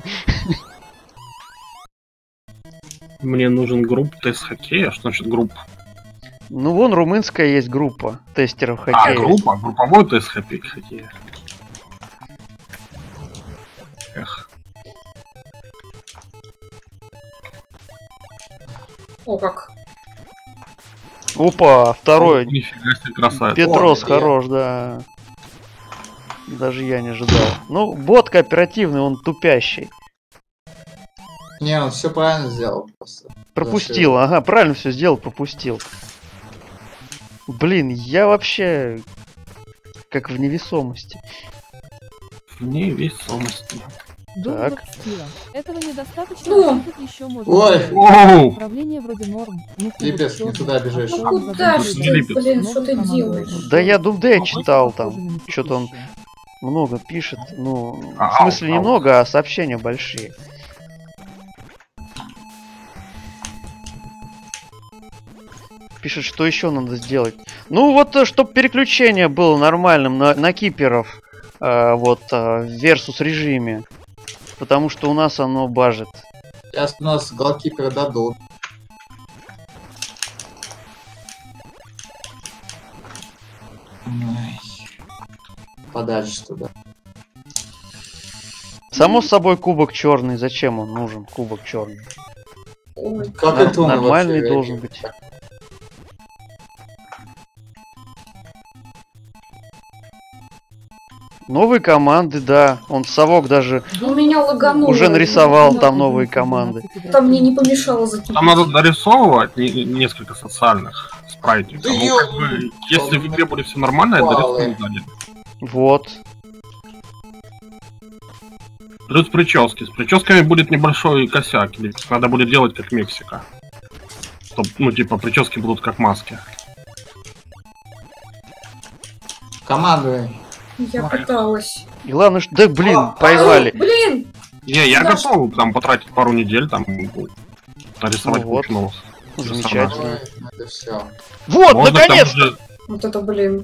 Мне нужен групп тест хоккея. Что значит групп? Ну вон румынская есть группа тестеров А, хоккея. группа? Групповой тест хоккея. Эх. О, как. Опа, второй. Нифига себе красавец. Петрос О, хорош, да. Даже я не ожидал. Ну, бот кооперативный, он тупящий. Не, он все правильно сделал просто. Пропустил, ага, правильно все сделал, пропустил. Блин, я вообще как в невесомости. Не весомости. Думбок стила. Этого недостаточно, Ну. тут еще можно... Ой. сделать. Оу! Управление вроде норм. Ну, Липец, кубок не туда чёрный. бежишь. А Ну потом куда задумка ж не ты, липец. блин, новой что ты командой. делаешь? Да я Думдея Больше читал похоже там. на Что-то он текущее. много пишет. Ну, в Ау, смысле ау. немного, а сообщения большие. Пишет, что еще надо сделать. Ну вот, чтобы переключение было нормальным на киперов. Вот, в версус режиме. Потому что у нас оно бажит. Сейчас у нас голкипера дадут. Ой. Подальше туда. Само собой кубок черный. Зачем он нужен, кубок черный? Ой, Как это он Нормальный вообще должен реагирует? быть. Новые команды, да. Он совок даже у меня лагануло. уже нарисовал Да. там новые команды. Там мне не помешало закинуть. Там надо дорисовывать несколько социальных спрайтов. Да Ну, как бы, если в игре будет все нормально, я дорисую сзади. Вот. Плюс прически. С прическами будет небольшой косяк. Или надо будет делать как Мексика. Чтоб, ну, типа, прически будут как маски. Командуй. Я пыталась. И главное, что... Да блин, поймали. Блин! Я Да. готов там потратить пару недель, там, нарисовать Ну вот. кучу новых. Замечательно. Ой, это все. Вот, Можно к тому наконец-то! же- Вот это, блин.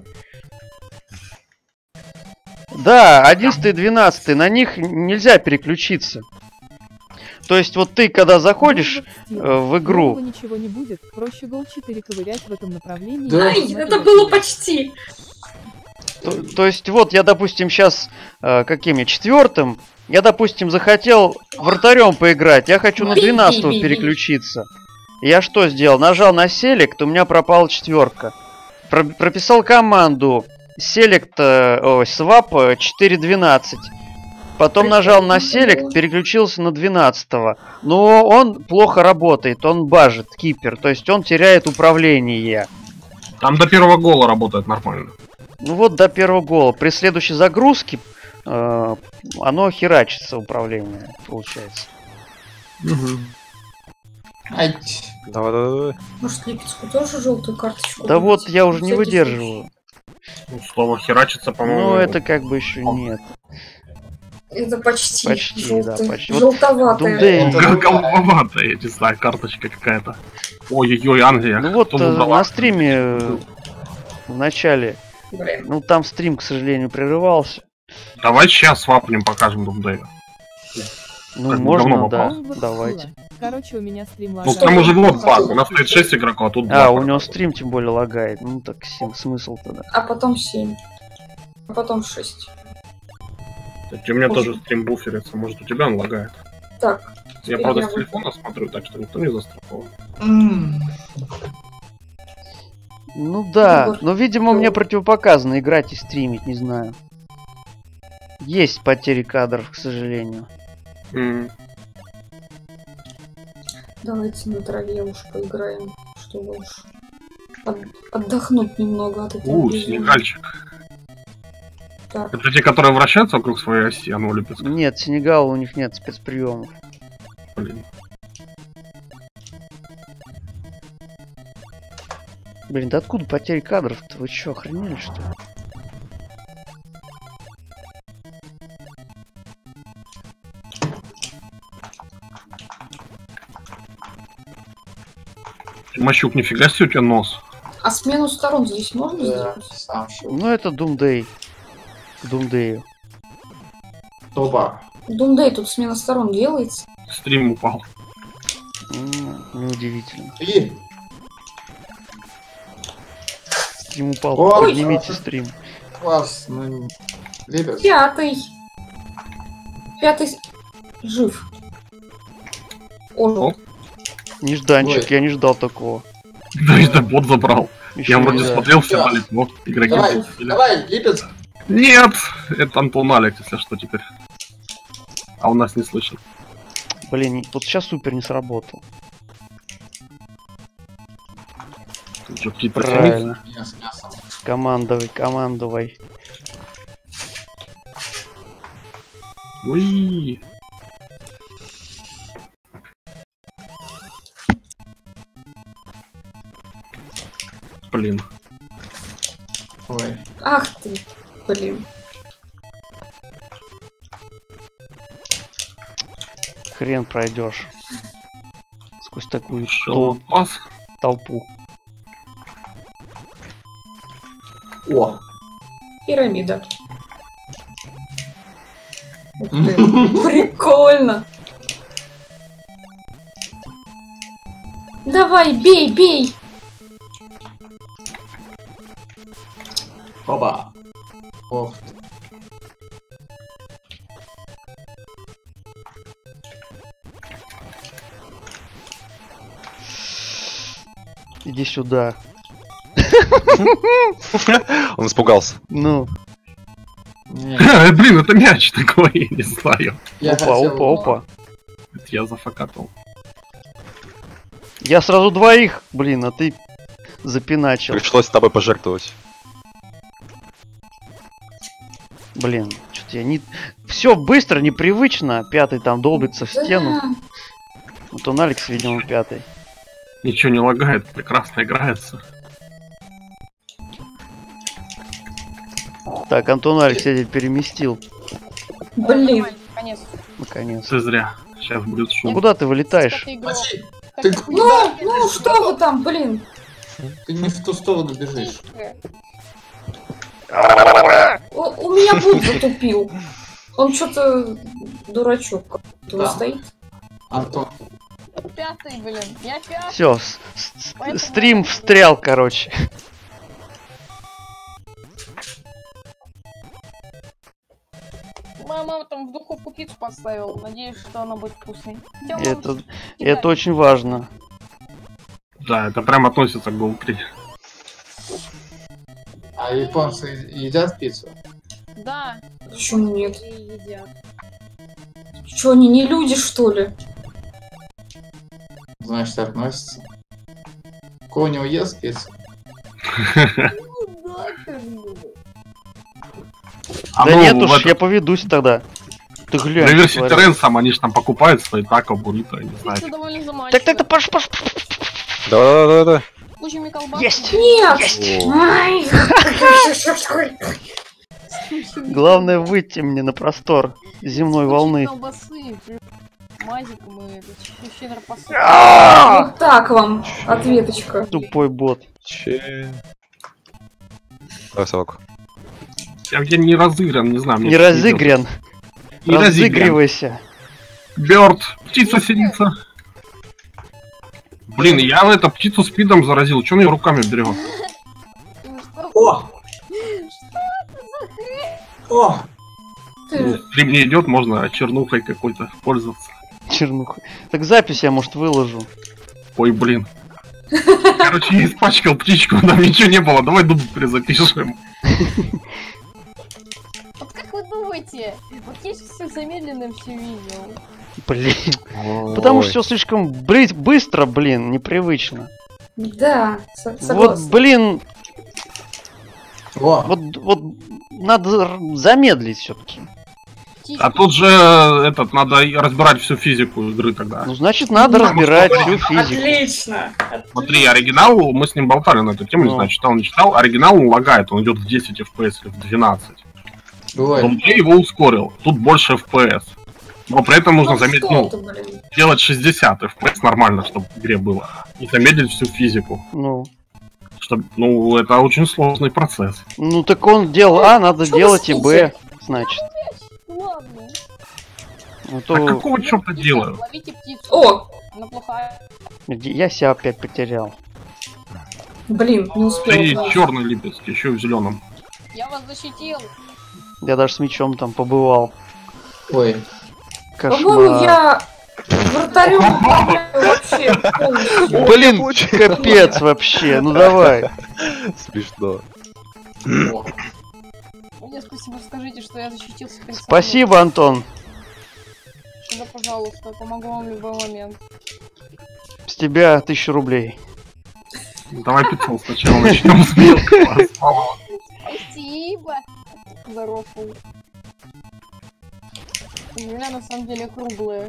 Да, 11 и 12, на них нельзя переключиться. То есть вот ты, когда заходишь в игру, Нового ничего не будет. Проще гол 4 ковырять в этом направлении. Да. Ай, это было почти. то есть вот я, допустим, сейчас каким я, 4-м, я, допустим, захотел вратарем поиграть, я хочу на 12-го переключиться. Я что сделал? Нажал на селект, у меня пропала 4. Прописал команду селект, свап 4.12. Потом нажал на селект, переключился на 12-го. Но он плохо работает, он бажит, кипер. То есть он теряет управление. Там до первого гола работает нормально. Ну вот до первого гола. При следующей загрузке оно херачится, управление, получается. Ай, Давай. Может, Липецку тоже желтую карточку? Да дать? вот я уже На не всякий выдерживаю. Ну, слово херачится, по-моему. Ну это как бы еще нет. случай. Это почти. Почти, желтый. да, почти. Вот Желтоватая. Doomday. Голубоватая, я не знаю, карточка какая-то. Ой-ой-ой, Англия. Ну вот Кто выбрала? на стриме в начале, Блин. ну там стрим, к сожалению, прерывался. Давай сейчас свапнем, покажем Думдея. Ну Как бы можно, давно да, попал. давайте. Короче, у меня стрим Ну лагает. там уже вот баг, у нас стоит 6 игроков, а тут 2. А, у него стрим тем более лагает. Ну так смысл тогда. А потом 7. А потом 6. У меня тоже стрим буферится, может у тебя он лагает. Так. Я, теперь правда, я с телефона смотрю, так что никто не застрахован. Ну да, Егор, но видимо ну. мне противопоказано играть и стримить, не знаю. Есть потери кадров, к сожалению. Давайте на траве уж поиграем, чтобы уж отдохнуть немного от этого. безумия. Снегальчик. Так, Это те, которые вращаются вокруг своей оси, а ну, Липецк. Нет, Сенегала у них нет спецприемов. Блин. Блин, да откуда потери кадров-то? Вы чё, охренели что ли? Мащук, нифига себе у тебя нос. а смену сторон здесь можно да, сделать? сам шел. Ну это Doomday. К Doomday. Тоба. Думдай, тут смена сторон делается. Стрим упал. Неудивительно. И Стрим упал, Ой. поднимите стрим. класс, ну, Липец. Пятый. Пятый жив. Ожил. О. Нежданчик, Ой. я не ждал такого. Да, это бот забрал. Ещё Я не вроде да. смотрел все Да. дали, но игроки Давай, запустили. давай, Липец. Нет! Это Антон Алек, если что, теперь. А у нас не слышно. Блин, вот сейчас супер не сработал. Тут что, какие-то Правильно. Меня с мясом. Командовай, командовай. Уи. Блин. Ой. Ах ты, блин. Хрен пройдешь. Сквозь такую Шел пас. толпу. О. Пирамида. Ух ты, прикольно. Давай, бей, бей. Оба. Ох ты. Иди сюда. Он испугался. Ну, Блин, это мяч такой, я не знаю. Я опа, хотел- опа, опа. Это я зафакатал. Я сразу двоих, блин, а ты запиначил. Пришлось с тобой пожертвовать. Блин, что-то я не... Все быстро, непривычно. Пятый там долбится в стену. Да. Вот он Алекс, видимо, пятый. Ничего не лагает, прекрасно играется. Так, Антон Алекс я тебя переместил. Блин. Конец. Наконец. Ты зря. Сейчас будет Ну шум. куда ты вылетаешь? Как игрок. Мочи. Как Ты- игрок. Ну, что вы там, блин. Ты не в ту сторону бежишь. У меня Бут затупил. Он что-то дурачок какой-то Да. стоит. Антон. Пятый, блин. Я пятый. Все, стрим встрял, короче. Мама там в духовку пиццу поставила. Надеюсь, что она будет вкусной. Хотя, мам, Это кидай. очень важно. Да, это прям относится к Гол 3. А японцы едят пиццу? Да. Почему нет? И едят. Что, они не люди, что ли? Значит, относятся. Кони ест пиццу? Ну, нахер, ну. Да нет уж, я поведусь тогда. Ты глянь. На версии Теренсом они же там покупают свои тако, буррито, не знаю. Это довольно заманчиво. Так, паш. Да. Кучами колбас. Есть! Нет! О, Ай! Главное выйти мне на простор земной волны. Колбасы, мазиком и вообще нарпасы. Вот так вам ответочка. Тупой бот. че? Давай, совок. Я не разыгран, не знаю. мне Не что-то разыгран. идёт. Не разыгран. Разыгрывайся. Бёрд, птица сидится. Блин, я в эту птицу спидом заразил. Чё он её руками берёт? О! О! Ты Стрим не идет, можно чернухой какой-то пользоваться. Чернуха. Так запись я, может, выложу. Ой, блин. Короче, я испачкал птичку, там ничего не было. Давай дубль перезапишем. Вот как вы думаете? Вот я сейчас замедленно все видел. Блин. Потому что все слишком быстро, блин, непривычно. да, Вот, согласна. блин, О! вот надо замедлить все-таки. А тут же этот надо разбирать всю физику игры тогда. Ну, значит, надо разбирать всю физику. Отлично. Смотри, оригинал, мы с ним болтали на эту тему, не Ну. знаю, читал, не читал. Оригинал он лагает, он идет в 10 FPS или в 12. Бывает. Румплей его ускорил, тут больше FPS. Но при этом нужно заметить, ну, делать 60 FPS нормально, чтобы в игре было. И замедлить всю физику. Ну, Чтобы, ну, это очень сложный процесс. ну так он делал А, надо Что делать и вы Б, значит. Ладно. Ну А то какого черта делаю? Ловите птицу. О, Она плохая. я себя опять потерял. блин, не успел. Ты черный липецкий, еще в зеленом. Я вас защитил. Я даже с мечом там побывал. Ой. По-моему, Кошмар. я вратарем вообще полностью. Блин, капец вообще, ну давай. Смешно. Мне спасибо, скажите, что я защитился. Спасибо, Антон. Да, пожалуйста, помогу вам в любой момент. С тебя 1000 рублей. Давай 500 сначала начнем с мелкого. Спасибо. Здоров. Земля на самом деле круглая.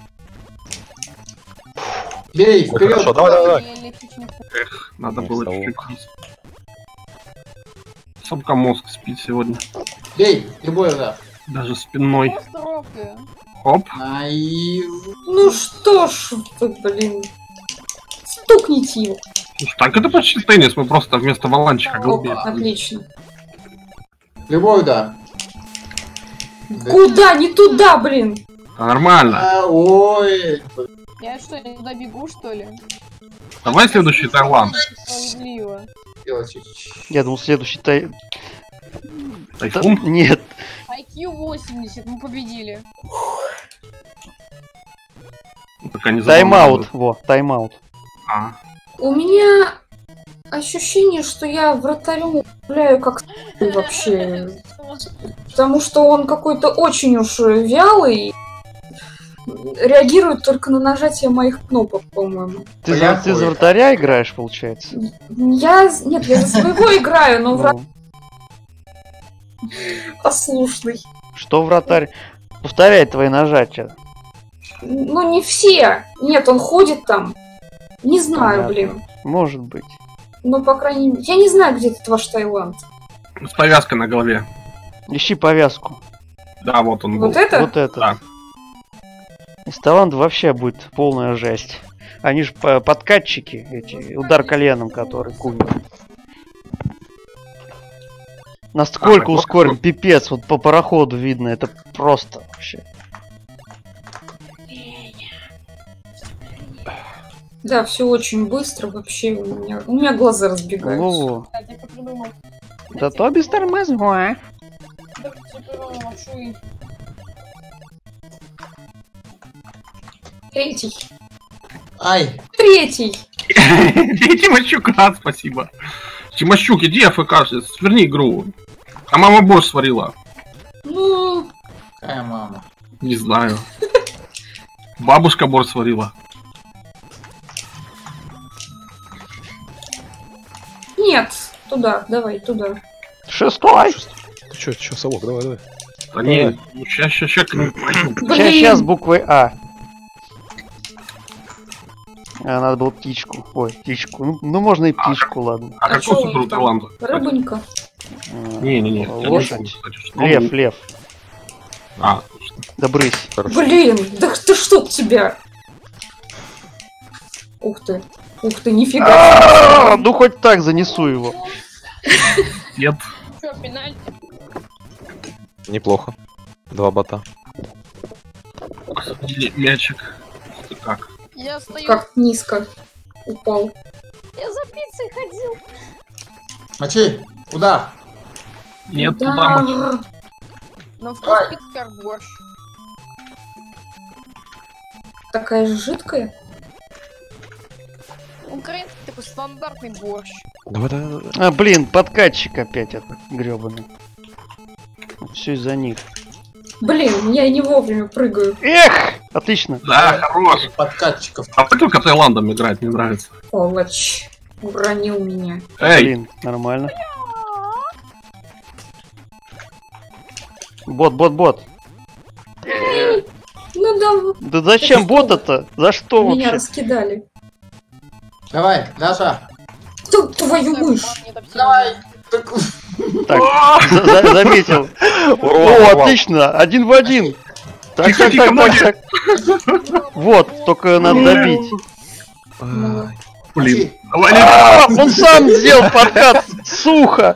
Бей, О, хорошо, вперед! давай. И электричных- Надо Ну, было стол. чуть-чуть. Самка мозг спит сегодня. Бей! Любой удар. Даже спинной. Просто рофли. Хоп. Ай. Ну что ж вы, блин. Стукните его. Слушай, так это почти теннис, мы просто вместо валанчика голубей. Отлично. Любой удар. Да. Куда? Не туда, блин. Нормально. А, ой. Я что, не туда бегу, что ли? Давай следующий Таиланд. Справедливо. Делать чуть-чуть. Я думал, следующий тай... Тайфун? Нет. IQ 80, мы победили. Пока не Тайм-аут. Во, тайм-аут. А. У меня ощущение, что я вратарем управляю как вообще. Потому что он какой-то очень уж вялый. Реагирует только на нажатие моих кнопок, по-моему. Ты Понятно. за вратаря играешь, получается? Нет, я за своего играю, но враг Ну, послушный. что вратарь? Повторяй твои нажатия. Ну, не все. Нет, он ходит там. Не знаю, Понятно. блин. Может быть. Ну, по крайней мере, я не знаю, где этот ваш Таиланд. С повязкой на голове. Ищи повязку. Да, вот он был. Вот это? Вот это. Да. Из Таиланда вообще будет полная жесть. Они же подкатчики, эти, удар коленом, который кумир. Насколько А, так ускорен, вот. пипец, вот по пароходу видно, это просто вообще. Да, все очень быстро вообще. У меня глаза разбегаются. Во-во. Кстати, я придумал. Да то без тормоза. Давайте придумал маршрут. Третий. Ай. Третий. Третьего щука, спасибо. Тимощук, иди АФК, сверни игру. А мама борщ сварила. Ну, Какая мама? Не знаю. Бабушка борщ сварила. нет, туда, давай, туда. 6-й. Ты чё, совок, давай. Да не, ну щас, Сейчас буквой А. Надо было птичку. Ой, птичку. Ну можно и птичку, ладно. А какой чё супер там? Таиланда? Рыбонька. Не. Лошадь. Ну, Лев. А, Да брысь. Блин, да ты что от тебя? Ух ты, нифига. Ну хоть так занесу его. нет. Чё, пенальти? Неплохо. 2 бота. Мячик. Ты как? Я стою. Как низко упал. Я за пиццей ходил. Мочи! Куда? Нет, Да. туда мочи. На вкус Давай. пицца как борщ. Такая же жидкая. Украинский такой стандартный борщ. Давай. Блин, подкатчик опять это грёбаный. Все из-за них. Блин, я не вовремя прыгаю. Эх! Отлично. Да, хорош. Подкатчиков. А ты только Таиландом играть не нравится. Палач. Уронил меня. Эй, Блин, нормально. Бот. Ну да, Да зачем бот-то? За что меня вообще? раскидали. Давай, Даша. Да твою мышь. Давай. Так, Так, заметил. О, отлично, 1 в 1. Так. Вот, только надо добить. блин. мочи. Давай, Он сам сделал подкат. Сухо.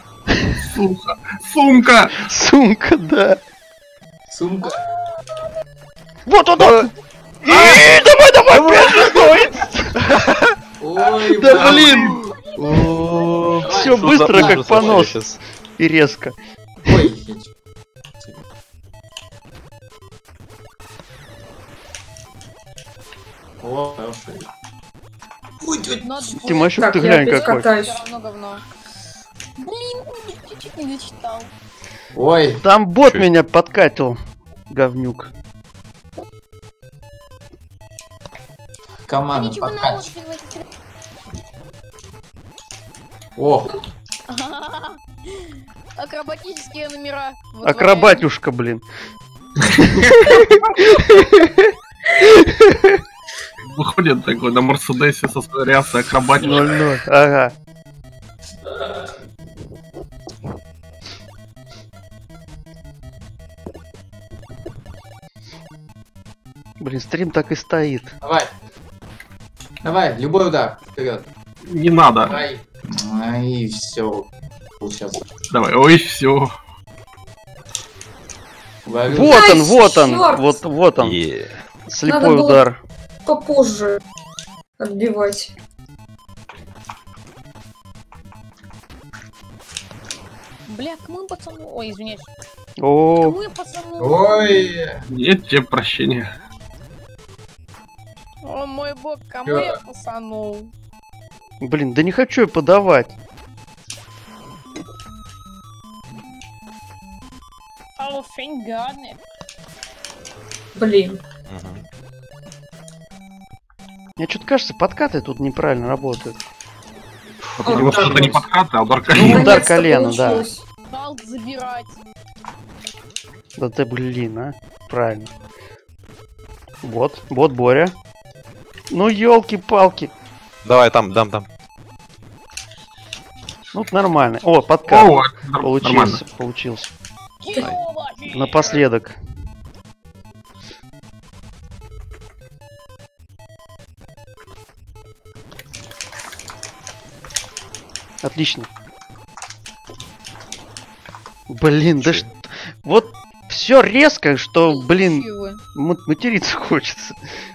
Сумка. Сумка, да. Сумка. Вот. И давай, 5-6. Ой, Да браво. блин. Все быстро, как понос. И резко. Ой. О, хороший. Ой, Тимощук, Так, ты я глянь опять какой. катаюсь. Говно, говно. Блин, чуть-чуть не дочитал. Ой, Там бот Чё? меня подкатил. Говнюк. команда Ничего на подкатчик. очередь. О, Акробатические номера. Акробатюшка, блин. Выходит такой на Мерседесе со своей рясой акробатик. 0-0. Ага. Блин, стрим так и стоит. давай. Давай, любой удар. Вперед. Не надо. Давай. Ай, все. Сейчас. Давай. Ой, все. Вот Ай, он, вот он. чёрт! Вот он. Е. Слепой Надо было- удар. Попозже отбивать. Бля, кому пацану? Ой, извиняюсь. О, Кому пацану? Ой. Нет тебе прощения. О, мой бог, кому Чё? я пацану? блин, да не хочу я подавать. О, фингадный. Блин. Мгм. Мне что-то кажется, подкаты тут неправильно работают. Потому что это не подкаты, а удар Ну, колена. удар Наконец-то колена, да. получилось. Стал забирать. Да ты, блин, а. Правильно. Вот, Боря. Ну, елки-палки. Давай, там, дам. Ну, нормально. О, подкат. О, нормально. Получился. Килова, Напоследок. Отлично. Блин, да что... Вот все резко, что, блин, материться хочется.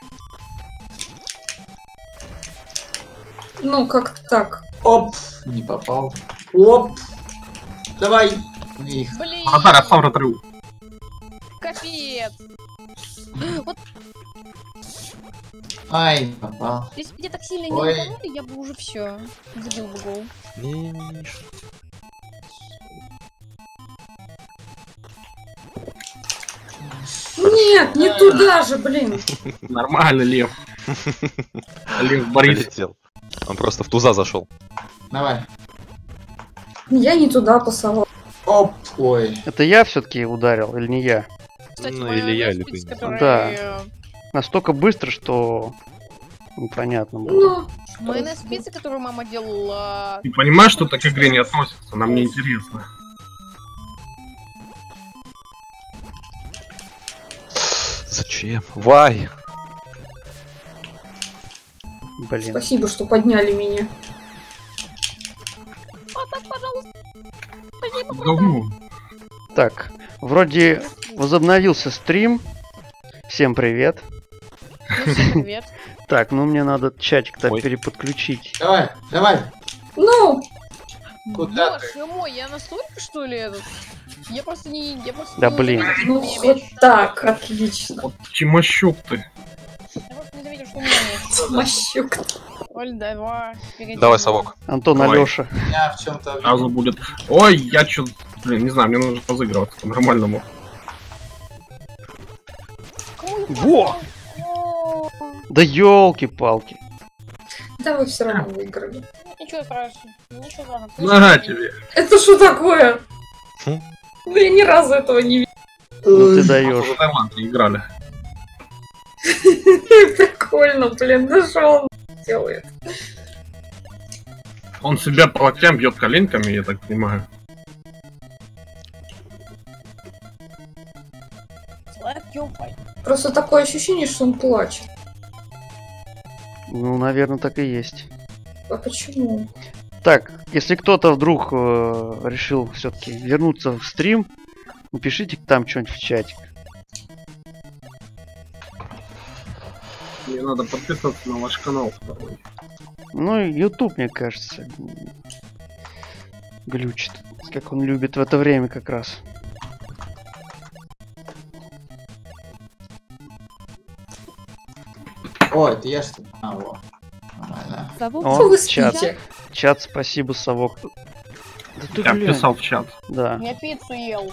Ну, как так. Оп. Не попал. Оп. Давай. Их. Блин, Вратарь, я сам вратарю. капец. Вот. Ай, не попал. Если бы я так сильно не Ой. упомянули, я бы уже все забил бы гол. Не-не-не. Нет, не туда же, блин. Нормально, Лев. Лев Борис. Полетел. Он просто в туза зашел. Давай. Я не туда пасовал. Оп, ой. Это я все-таки ударил или не я? Кстати, Ну, моя или я, или спица, ты. которая, Да. Настолько быстро, что непонятно было. Ну, Майонез спицы, которую мама делала... Ты понимаешь, что так к игре не относится? Нам не интересно. Зачем? Вай! Блин. спасибо, что подняли меня. Говно. Так, вроде возобновился стрим. Всем привет. Ну, всем привет. Так, ну мне надо чатик-то Ой. переподключить. Давай, давай. Ну, Куда Боже мой, я настолько, что ли, этот... Я просто не... Да не блин. заметила, что ну у меня вот меч. так, отлично. Вот чемощук ты. Я просто не заметил, что у меня меч. Мощук. Оль, давай. Давай, совок. Антон, Давай. Алёша. Я в чем-то... Сразу будет. Ой, я чё... Блин, не знаю, мне нужно позыгрываться по-нормальному. Кому я Во! попал? О, Да елки-палки. Да вы все равно выиграли. Ничего страшного. Ничего страшного. На тебе. Это что такое? Хм? Ну, я ни разу этого не видел. Ну ты За даешь. Таиланд не играли. Прикольно, блин, да что он делает? Он себя по локтям бьет коленками, я так понимаю. Просто такое ощущение, что он плачет. Ну, наверное, так и есть. А почему? Так, если кто-то вдруг решил все-таки вернуться в стрим, напишите там что-нибудь в чатик. Мне надо подписаться на ваш канал второй. Ну, и YouTube, мне кажется, глючит. Как он любит в это время как раз. О, это я что ли? А, вот. Нормально. Совок О, Что вы чат. спите? Чат, спасибо, совок. Да ты, Я блин. писал в чат. Да. Я пиццу ел.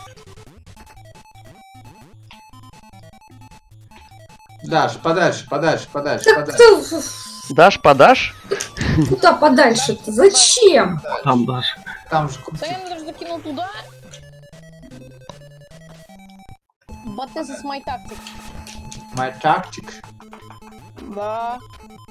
Дальше, подальше, подальше, подальше, Так подальше. кто... Дашь, подашь? Куда подальше-то? Зачем? Там даже. Там же Да я даже закинул туда. But this is my tactic. мой тактик. Да.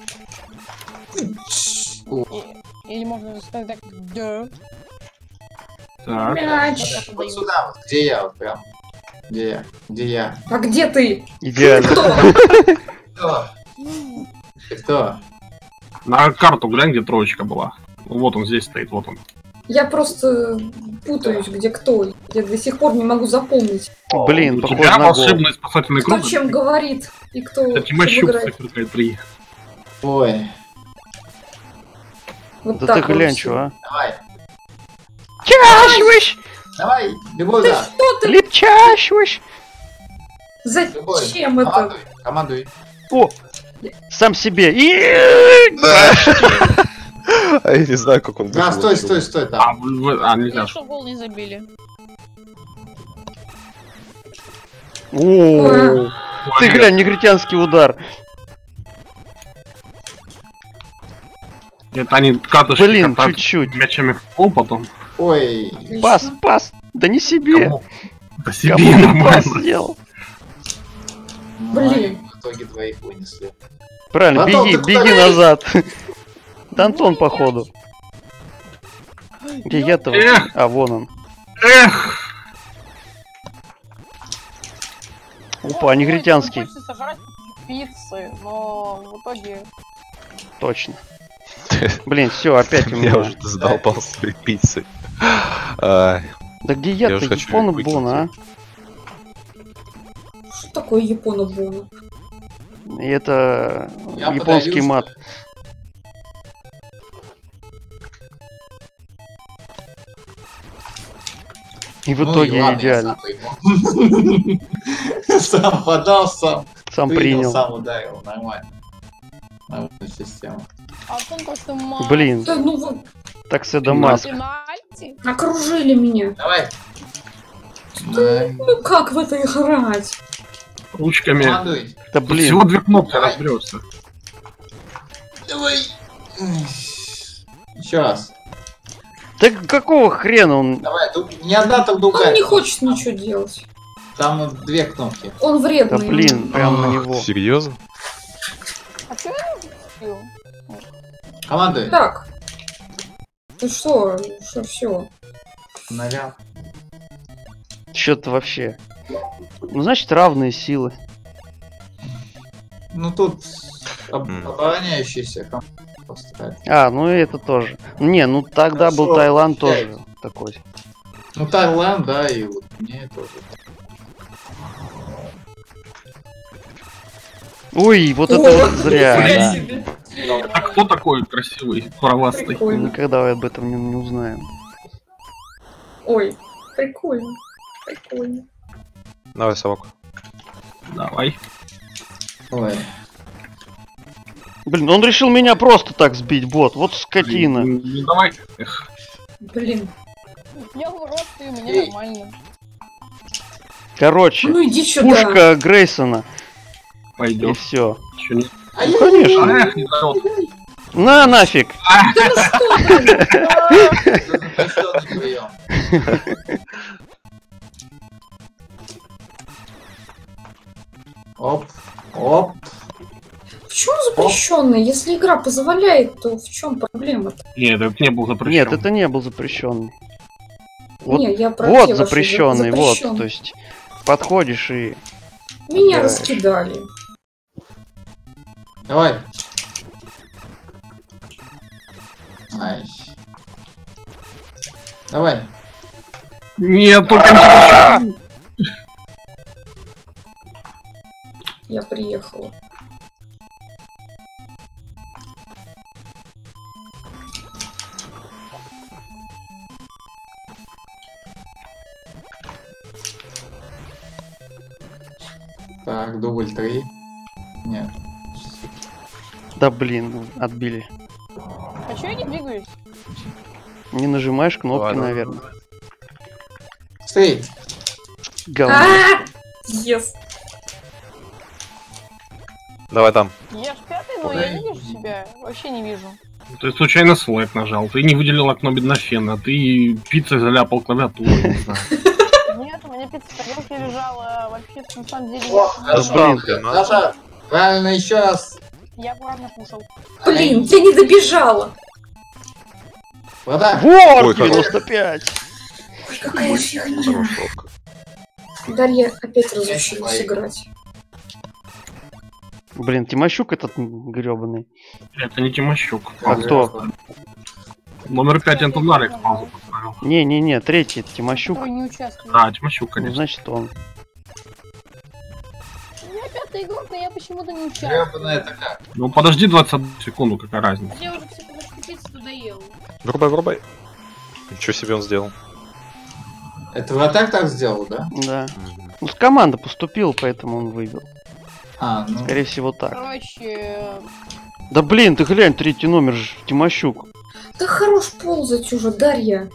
О, Или можно сказать так, да. Так. Мяч. вот сюда, вот, где я, вот прям. Где я? Где я? А где ты? Идеально. Кто? Ты кто? На карту глянь, где троечка была. Вот он здесь стоит, вот он. Я просто путаюсь, где кто. Я до сих пор не могу запомнить, Блин, У похоже тебя на гол. волшебный спасательный кто круг. чем говорит и кто Это чем Тимощук играет. циферкой 3. Ой, Вот Да так ты глянь, вот чё, а? давай. Чащвыш! Давай, любой Ты удар. что ты? Липчащвыш! Любой. Зачем это? Командуй, командуй. О! Сам себе. А я не знаю, как он Да, вышел стой, отсюда. стой, стой, А, там. нельзя. Хорошо, гол не забили. О! Ты глянь, негритянский удар. Это они катышки Блин, катают чуть-чуть. мячами в пол потом. Ой, Пас, пас. Да не себе. Кому? Да себе Кому ты нормально. пас сделал? Блин. В итоге двоих вынесли. Правильно, Антон, беги, ты беги куда? назад. Да Антон, походу. Где я-то? Эх. А, вон он. Эх! Опа, негритянский. Хочется сожрать пиццы, но в итоге... Точно. Блин, все, опять у Я меня. уже задолбал своей пиццей. Ай, Да где Я я-то? уже хочу Япона выкинуть Бона, а? Что такое японо-боно? И это Я японский подарю, мат. что ли? И в Ну итоге ладно, я идеально. сам пойму. Сам подал, сам Сам принял, принял. сам ударил, нормально. Научная система. А он как-то мало. Блин, Да ну вы таксидомаск. Пенальти? окружили меня. Давай. Ну как в это играть? Ручками. Командуй. Да Тут блин. всего 2 кнопки, Давай. разберешься. Давай. Еще раз. Да какого хрена он... Давай, не одна, там Он другая. не хочет ничего делать. Там 2 кнопки. Он Да вредный. блин, прям на него. Серьезно? А что я сделал? Командуй. Так. Ты что все? Ноля. Чё-то вообще. Ну, значит, равные силы. Ну тут обороняющийся команда. А, ну и это тоже. Не, ну тогда был Хорошо, Таиланд пять. тоже такой. Ну Таиланд, да, и вот мне тоже. Ой, вот это О, вот зря. нифига Да. себе. А кто такой красивый, правастый? Прикольно. Никогда об этом не узнаем. Ой, прикольно. Прикольно. Давай, совок. Давай. Ой. Блин, он решил меня просто так сбить, бот. Вот скотина. Ну, давай. Эх, Блин. Я в рост, и у меня нормально. Короче, Ну иди сюда. пушка Грейсона. И пойдет. все. Чё не... Ну, конечно. Эх, не дает. На нафиг. Запрещенный прием. Оп. Оп. Почему запрещенный? Если игра позволяет, то в чем проблема-то? Нет, это не был запрещен. Нет, это не был запрещенный. Вот, Не, я про вот те ваши запрещенный, вот. запрещенные. То есть подходишь и... Меня Играешь. раскидали. Давай. Ай. Давай. Нет, только не... Я приехала. Так, дубль 3. Нет. Да блин, отбили. А чё я не двигаюсь? Не нажимаешь кнопки, Ладно. наверное. Стой. Говно. Ес. Давай там. Я ж пятый, но я не вижу себя. Вообще не вижу. Ты случайно слайд нажал, ты не выделил окно беднофена, ты пиццей заляпал клавиатуру, не знаю. Нет, у меня пицца в тарелке лежала. Вообще, на самом деле, О, хорошо. блин. Даша, правильно, еще раз. я аккуратно кушал. Блин, я не добежала. Вода. Вот, Ой, хорош. 95. Ой, какая фигня. Хорош, совок. Дарья опять разучилась играть. Блин, Тимощук этот гребаный. Это не Тимощук. А кто? Номер 5 Антон Нарик паузу поставил. Не-не-не, третий Тимощук. Который не участвует. А, Тимощук, Ну, конечно. значит он. Я пятый игрок, но я почему-то не участвую. Гребаная это как? Ну подожди 21 секунду, какая разница. Я уже все пиццу туда ел. Врубай, врубай. Ничего себе он сделал. Это вратарь так сделал, да? Да. Ну, с команда поступил, поэтому он выбил. А, ну. Скорее всего так. Короче, Да блин, ты глянь, третий номер же Тимощук. Да хорош ползать уже, Дарья.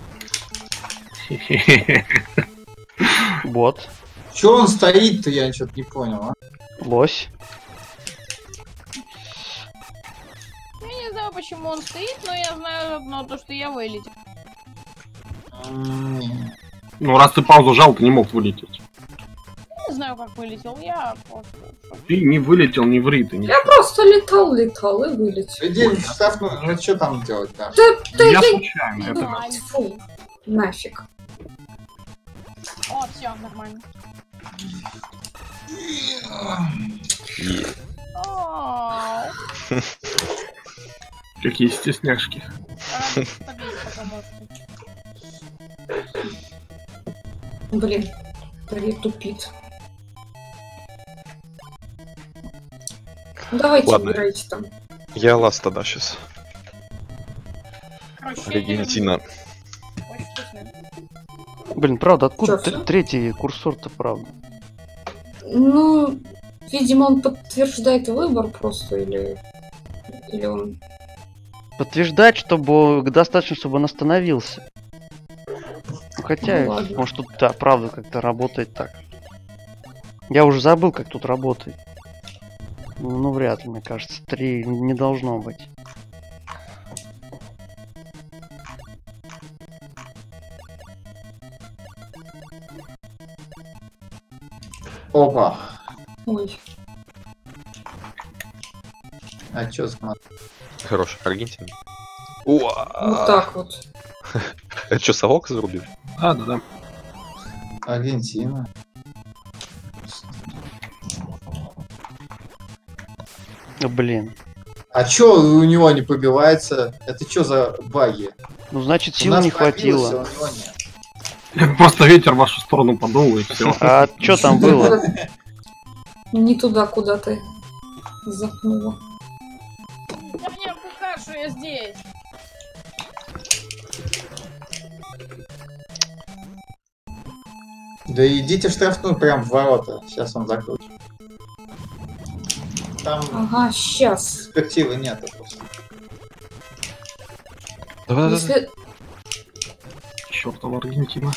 Вот. Че он стоит-то, я что-то не понял, а? Лось. я не знаю, почему он стоит, но я знаю одно, то, что я вылетел. Не. Ну раз ты паузу жал, ты не мог вылететь. Не знаю, как вылетел, я просто... Ты не вылетел, не ври, ты не... Я просто летал и вылетел. Иди в штрафную, ну что там делать, да? Я случайно, это да. Ай. Фу, нафиг. О, все, нормально. Ау. Какие стесняшки. Рад победить, пока можете. Блин, Дарья тупит. Ну, давайте Ладно. играйте там. Я ласт тогда сейчас. Короче, Аргентина. очень вкусно. Блин, правда, откуда Чё, всё? третий курсор-то, правда? Ну, видимо, он подтверждает выбор просто, или... Или он... Подтверждать, чтобы достаточно, чтобы он остановился. Ну, хотя, Ну, ладно. может тут, да, правда, как-то работает так. Я уже забыл, как тут работает. Ну, вряд ли, мне кажется. 3 не должно быть. Опа. Ой. А чё смотри? Хорош, Аргентина. Вот так вот. Это что, совок зарубил? Да. Аргентина. Блин. А чё у него не пробивается? Это чё за баги? Ну, значит, У сил нас не пробилось, хватило. а у него нет. Просто ветер в вашу сторону подул и все. А что там было? Не туда куда-то запнула. Я не покажу, я здесь. Да идите в штрафную прям в ворота. Сейчас он закрутит. Там Ага, сейчас. перспективы нету просто. Давай. Если... Чёртова Аргентина.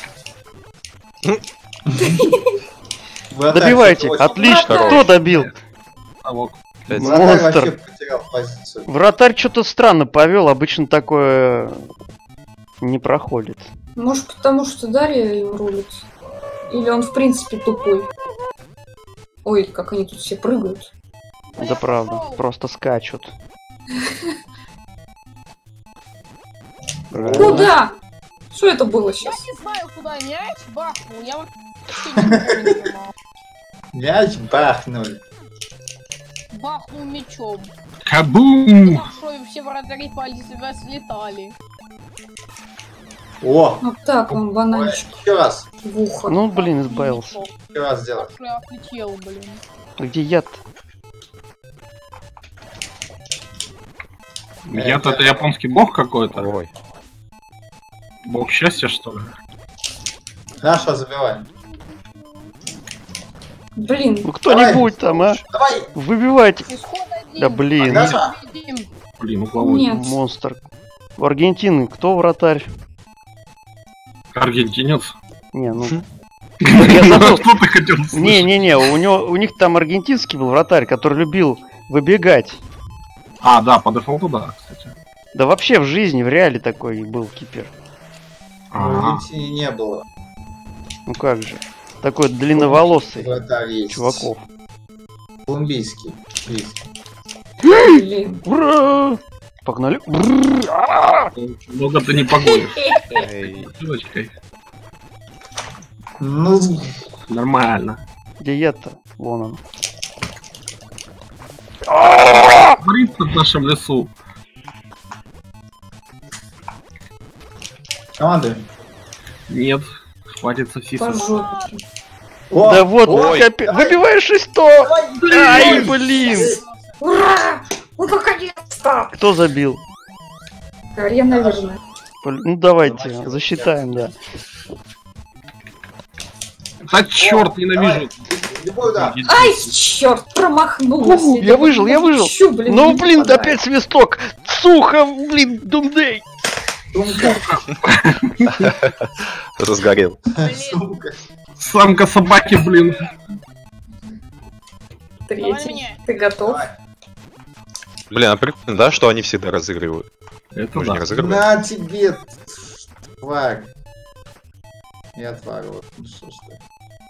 Вратарь Добивайте. что-то очень- Отлично. Вратарь. Кто добил? Совок. Вратарь Монстр. вообще потерял позицию. Вратарь что-то странно повел. Обычно такое не проходит. Может, потому что Дарья им рулит? Или он в принципе тупой? Ой, как они тут все прыгают. Это правда. Просто скачут. Правильно. Куда? Что это было Я сейчас? не знаю, куда мяч бахнул. Я вообще ничего не понимал. Мяч бахнули. Бахнул мячом. Кабум! Хорошо, и все вратари себя слетали. О! Вот так он бананчик Еще раз. в ухо. Ну, блин, избавился. Еще раз сделай. Хорошо, я отлетел, блин. Где яд? Я-то это японский бог какой-то. Ой. Бог счастья, что ли? Наша забивай. Блин, Ну кто-нибудь там, а? Давай! Выбивайте. Исход один. Да блин, Наша! Победим. Блин, угловой. нет. монстр. У Аргентины кто вратарь? Аргентинец. Не, ну... Я забыл. Что ты хотел слышать? Не-не-не, у них там аргентинский был вратарь, который любил выбегать. А, да, по дефолту, да, кстати. Да вообще в жизни, в реале такой был кипер. В Ага. Аргентине не было. Ну как же. Такой длинноволосый Вратарь есть. чуваков. Колумбийский. Есть. Блин. Ура! Погнали. Бррр, а! Много ты не погонишь. Эй. Девочкой. Ну, Нормально. Где я-то? Вон он. Творится в нашем лесу. команды. Нет. Хватит сосисок. По жопе. О! Да вот, Ой! капец. Выбиваешь 600! Ай, блин! Ура! Ну наконец-то! Кто забил? Я, наверное. Ну давайте, засчитаем, да. Да черт, ненавижу. Любой удар. Ай, черт, промахнулся. Я выжил, я выжил. Чё, блин, Ну, не блин, попадает. опять свисток! Сухо, блин, думдей! Сумка. Разгорел. Сумка. Самка собаки, блин. Давай Третий. мне. Ты готов? Давай. Блин, а прикольно, да, что они всегда разыгрывают? Это Мы же не да. разыгрываем. На тебе, тварь. Я тварь, вот. Ну что ж ты.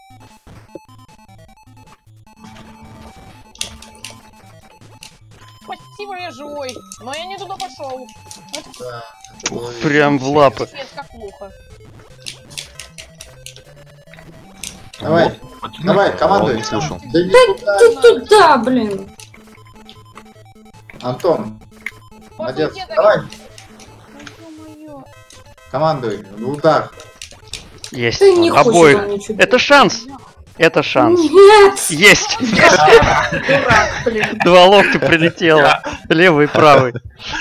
Спасибо, я живой. Но я не туда пошел. Да, это было Прям в лапы. Свет, как плохо. Давай, давай, О, командуй. не слушал. Да иди туда. Ты туда, блин. Антон, молодец. Вот где-то- Давай, Ну, ё-моё. командуй. Удар. Есть. Ты не хочешь Обоих. он ничего. Это шанс. Это шанс. Нет! Есть. Дурак, блин. Два локтя прилетело. Левый и правый.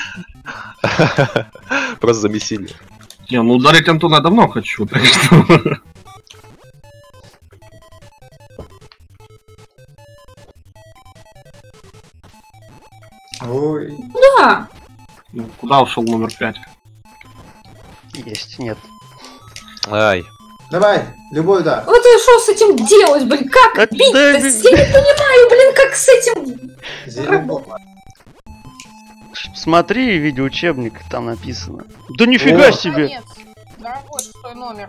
Просто замесили. Не, ну ударить Антона я давно хочу, так что... Ой. Да. Ну, куда ушел номер 5? Есть, нет. Ай. Давай, любой удар. Вот и что с этим делать, блин? Как Да, бить-то? да, Я не понимаю, блин, как с этим... Зеленый. Смотри видеоучебник, там написано. Да нифига О. себе! Конец. Дорогой 6-й номер.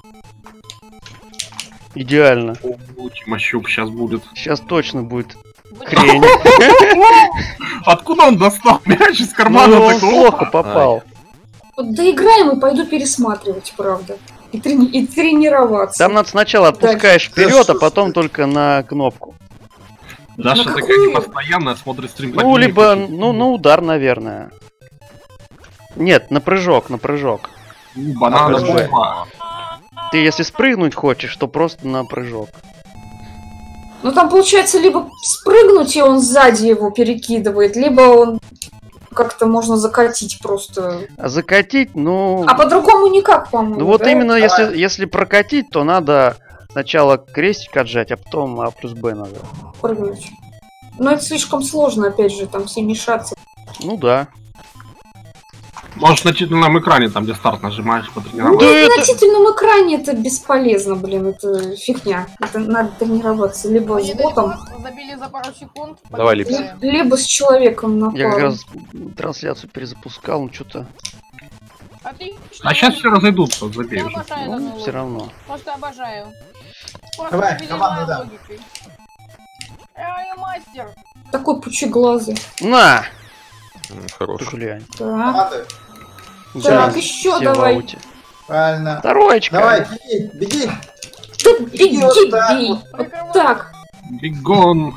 Идеально. Тимощук сейчас будет. Сейчас точно будет Вы- хрень. Откуда он достал мяч из Ну, кармана? он такого? плохо попал. Вот доиграем и пойду пересматривать, правда. И тренироваться. Там надо сначала отпускаешь Да вперед, а что ж потом только на кнопку. Даша На такая какую? непостоянная, смотрит стрим по Ну, дней, либо, хочет. ну, на удар, наверное. Нет, на прыжок, на прыжок. Банана прыжок. бомба. Ты если спрыгнуть хочешь, то просто на прыжок. Ну там получается либо спрыгнуть, и он сзади его перекидывает, либо он как-то можно закатить просто. А закатить, ну... А по-другому никак, по-моему. Ну вот да? именно если прокатить, то надо сначала крестик отжать, а потом А плюс Б надо. Прыгнуть. Но это слишком сложно, опять же, там все мешаться. Ну да. Можешь на титульном экране, там где старт нажимаешь, Ну, потренироваться. Да на это- титульном экране это бесполезно, блин, это фигня. Это надо тренироваться либо с Они ботом, забили за пару секунд. Давай, победили. либо с человеком на Я как пару. раз трансляцию перезапускал, ну что-то... Отлично. А сейчас все разойдутся, забей Я уже. обожаю Ну, данную все логику. равно. Просто обожаю. Просто Давай, определенная команда, да. логикой. Я мастер. Такой пучеглазый. На! Хорош. Ты глянь. Так, Команды. так Все еще в давай. ауте. Правильно. Второечка! Давай, беги, беги. Ты беги, вот так бей. вот. Вот так. Бегон.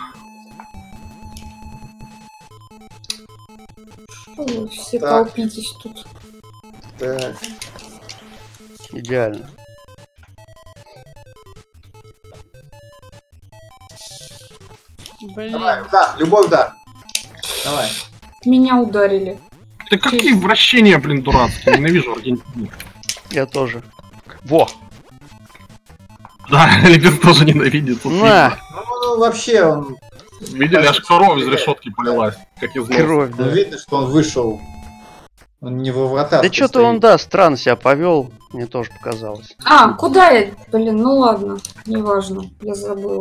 Что вы все Так. толпитесь тут? Так. Идеально. Блин. Давай, удар, любой удар. Давай. Меня ударили. Ты какие вращения, блин, дурацкие. Ненавижу Аргентину. Я тоже. Во! Да, Лепес тоже ненавидит. тут На! видно. Ну, вообще, он... Видели, аж кровь из решетки полилась. Как из носа. Кровь, Ну, да. видно, что он вышел. Он не во вратах. Да что-то он, да, странно себя повел. Мне тоже показалось. А, куда я? Блин, ну ладно. Неважно. Я забыла.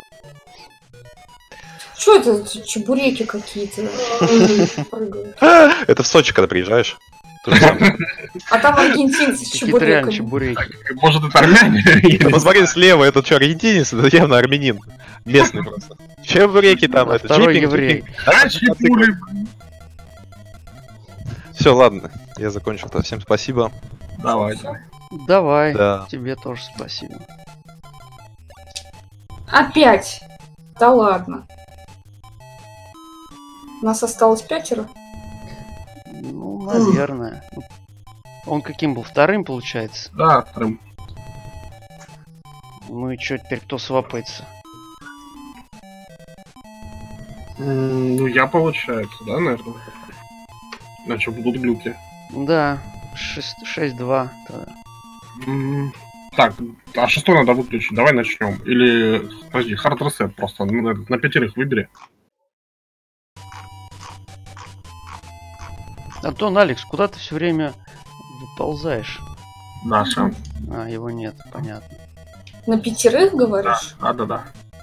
Что это? Чебуреки какие-то прыгают. Это в Сочи, когда приезжаешь. То же самое. А там аргентинцы с Какие-то реально чебуреками. чебуреки. Может, это армяне? Ты посмотри слева, это что, аргентинец? Это явно армянин. Местный просто. Чебуреки там, А это второй джипинг, еврей. Да, чипули. Все, ладно, я закончил-то. Всем спасибо. Давай. Давай. Да. Тебе тоже спасибо. Опять? Да ладно. Нас осталось 5. Ну, наверное. Он каким был? Вторым, получается? Да, вторым. Ну и что теперь, кто свапается? Ну, я, получается, да, наверное? Иначе будут глюки. Да, 6-2. Да. Так, а 6 надо выключить. Давай начнем. Или, подожди, хард ресет просто. На 5 выбери. Антон, Алекс, куда ты все время выползаешь? Даша. А, его нет, понятно. На 5 говоришь? Да.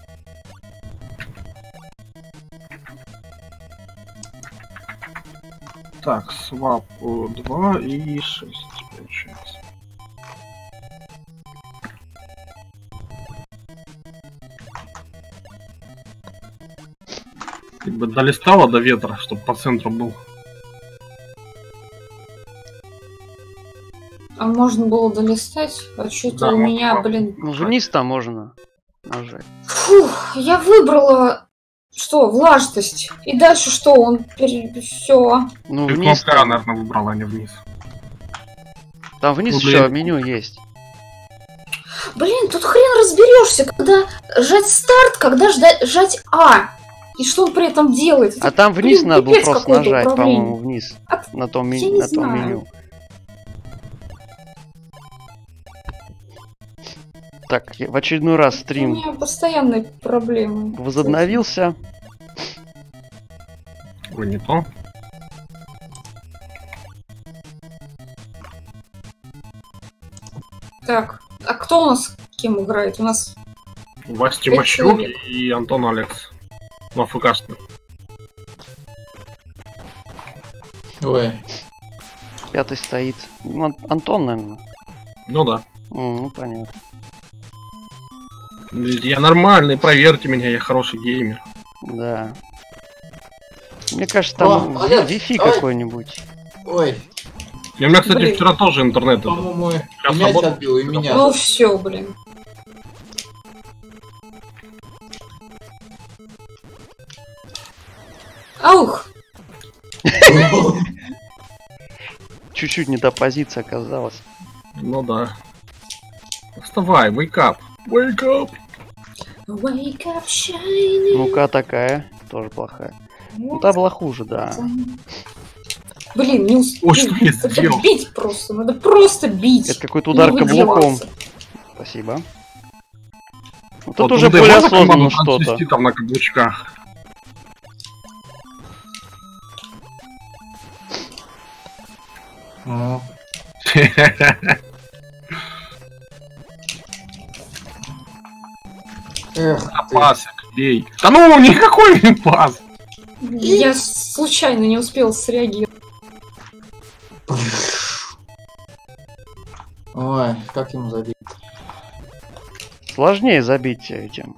Так, свап 2 и 6 получается. Как бы долистала до ветра, чтобы по центру был. А можно было долистать? А что-то Да, у можно меня, было. блин... Ну, вниз там можно нажать. Фух, я выбрала... Что? Влажность. И дальше что? Он все. Ну, Ты вниз кнопка, там, наверное, выбрала, а не вниз. там вниз Ну, еще блин. меню есть. Блин, тут хрен разберешься, когда жать старт, когда жать А. И что он при этом делает? А там вниз блин, надо было пипец просто какое-то нажать, управление. по-моему, вниз. А На том, я не на том знаю. меню. Так, в очередной раз У стрим меня постоянные проблемы. возобновился. Ой, не то. Так, а кто у нас кем играет? У нас... Вась Пять Тимощук человек. и Антон Алекс. Ну, АФКшный. Ой. Пятый стоит. Ну, Антон, наверное. Ну да. Ну, понятно. Я нормальный, проверьте меня, я хороший геймер. Да. Мне кажется, там О, молодец, Wi-Fi давай. какой-нибудь. Ой. И у меня, кстати, Блин. вчера тоже интернет. По-моему, и Сейчас меня работает. отбил, и меня. Ну все, блин. Аух! Чуть-чуть не та позиция оказалась. Ну да. Вставай, wake up. Wake up. Wake up, shining. Ну-ка, такая. Тоже плохая. Ну, та была хуже, да. Блин, не успел. Ой, что я Надо сделал? бить просто, надо просто бить. Это какой-то удар Не каблуком. выделываться. Спасибо. Вот Вот тут уже МД более можно команду осознанно что-то. трансвести там на каблучках. Ну, эх ты. Пасик, бей. Да ну, никакой не пас. Я случайно не успел среагировать. Ой, как ему забить? Сложнее забить этим.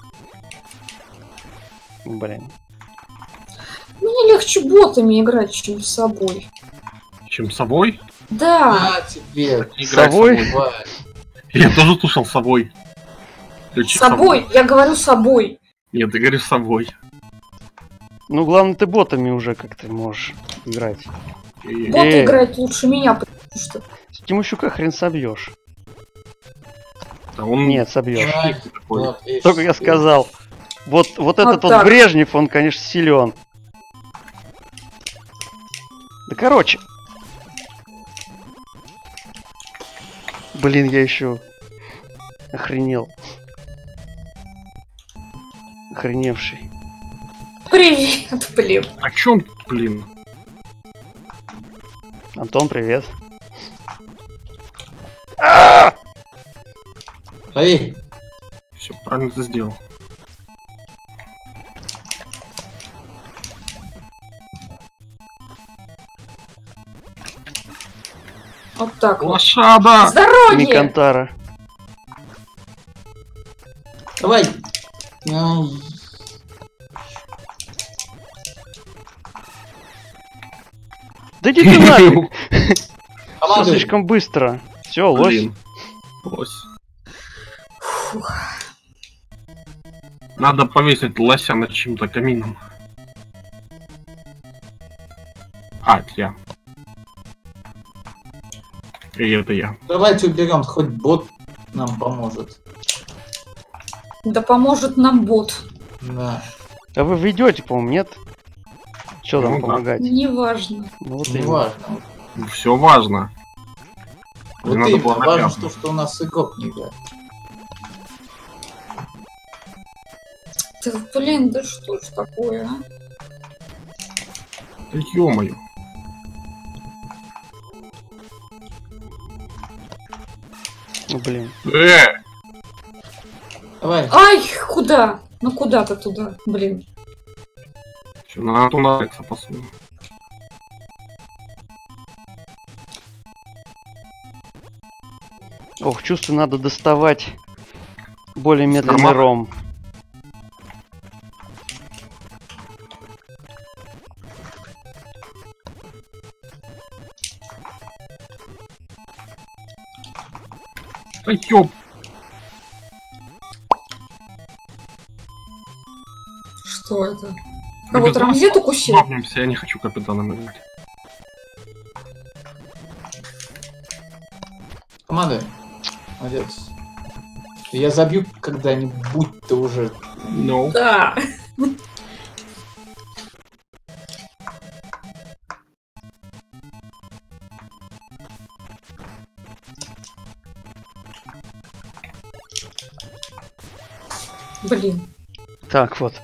Блин. Мне легче ботами играть, чем с собой. Чем собой? Да. На тебе. Играть Собой? Давай. Я тоже слушал собой. С собой, я говорю с собой. Нет, ты говоришь собой. Ну, главное, ты ботами уже как-то можешь играть. И- Боты играют лучше меня, потому что... С Тимощука хрен собьешь. Да он Нет, собьешь. Ай, такой. вот, видишь, Только я сказал. Вот этот вот так. Брежнев, он, конечно, силен. Да короче. Блин, я еще охренел. Охреневший. Привет, блин. А чё он, блин? Антон, привет. Эй, Все, правильно ты сделал. Вот так вот. Лошада! С дороги! Микантара. давай. Ай, Да иди ты нафиг. Всё командуй. слишком быстро. Все, лось. Блин. Лось. Надо повесить лося над чьим-то камином. А, это я. И это я. Давайте уберем, хоть бот нам поможет. Да поможет нам бот. Да. А вы ведете, по-моему, нет? Че там Ну да. помогать? Неважно. Ну вот Не именно. важно. Все важно. Вот Надо именно, было важно, напрямую. что у нас игрок не играет. Да, блин, да что ж такое, а? Да ё-моё. Ну, блин. Давай. Ай, куда? Ну куда-то туда, блин. Что, на Антона Алекса посуду. Ох, чувствую, надо доставать более медленный Нормально. ром. Да ёп. Что это? Кого-то Рамзет укусил? Мапнемся, я не хочу капитаном играть. Командуй. Молодец. Я забью когда-нибудь-то уже. No. Да. Блин. Так вот.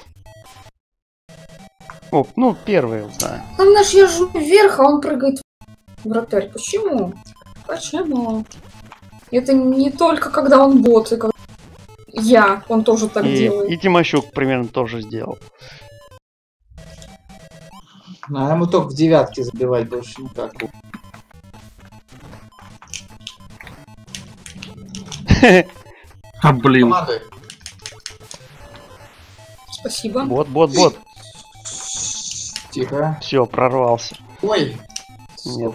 О, ну, первый, да. Главное, ж я жму вверх, а он прыгает в вратарь. Почему? Почему? Это не только когда он бот, и когда он тоже так делает. И Тимощук примерно тоже сделал. Ну, а ему только в девятке забивать больше никак. А, блин. Командуй. Спасибо. Бот. Тихо. Все, прорвался. Ой. Нет.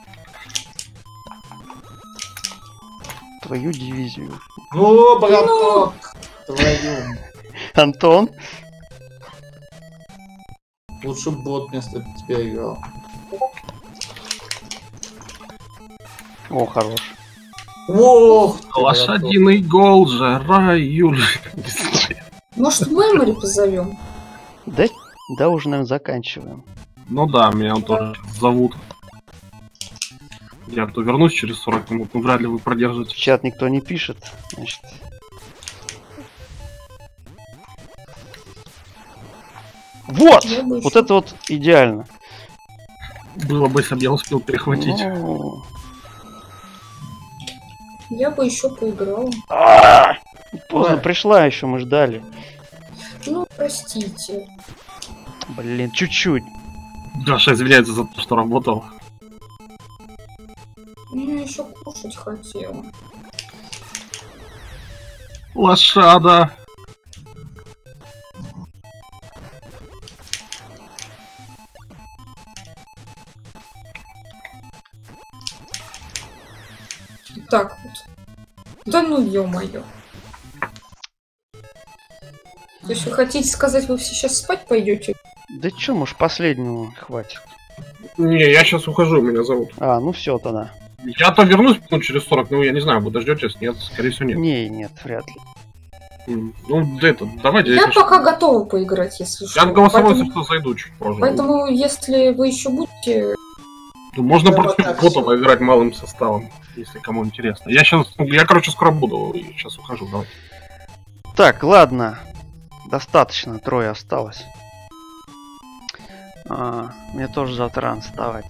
Твою дивизию. Ну, браток. Твою. Антон? Лучше бот вместо тебя играл. О, хорош. Ох, ты, Лошадиный гол, жара, июль. Может, мемори позовем? Да уже, наверное, заканчиваем. Ну да, меня тоже зовут. Я то вернусь через 40 минут, но вряд ли вы В продержите. чат никто не пишет. Значит. Вот! Я бы Вот ещё- это вот идеально. Было бы, если бы я успел перехватить. Ну, Я бы еще поиграл. поздно Ой. пришла еще, мы ждали. Ну, простите. Блин, чуть-чуть. Даша извиняется за то, что работал. Я еще кушать хотела. Лошада. Так вот. Да ну, ё-моё. То есть вы хотите сказать, вы все сейчас спать пойдете? Да чё, может, последнего хватит. Не, я сейчас ухожу, меня зовут. Ну все тогда. Я-то вернусь минут через 40, ну я не знаю, вы дождетесь? Нет, скорее всего нет. Нет, вряд ли. Ну, это, давайте. Я если что. пока готова поиграть, если Я что. в голосовой, Поэтому- если что, зайду чуть позже. Поэтому, если вы еще будете... Ну, можно Да, против вот так ботов всё. играть малым составом, если кому интересно. Я, короче, скоро буду, и сейчас ухожу, давай. Так, ладно. Достаточно, 3 осталось. Мне тоже завтра рано вставать.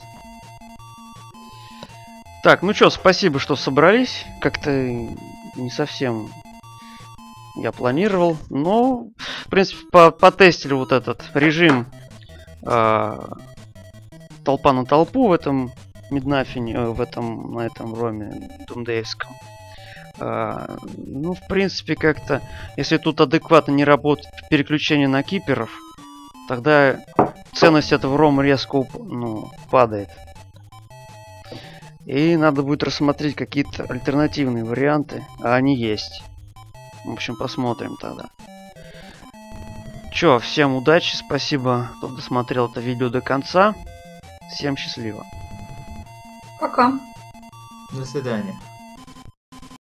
Так, ну чё, спасибо, что собрались. Как-то не совсем я планировал. Но, в принципе, потестили вот этот режим толпа на толпу в этом Миднафине, на этом роме думдеевском. Ну, в принципе, как-то, если тут адекватно не работает переключение на киперов, тогда ценность этого рома резко падает. И надо будет рассмотреть какие-то альтернативные варианты, а они есть. В общем, посмотрим тогда. Чё, всем удачи, спасибо, кто досмотрел это видео до конца. Всем счастливо. Пока. До свидания.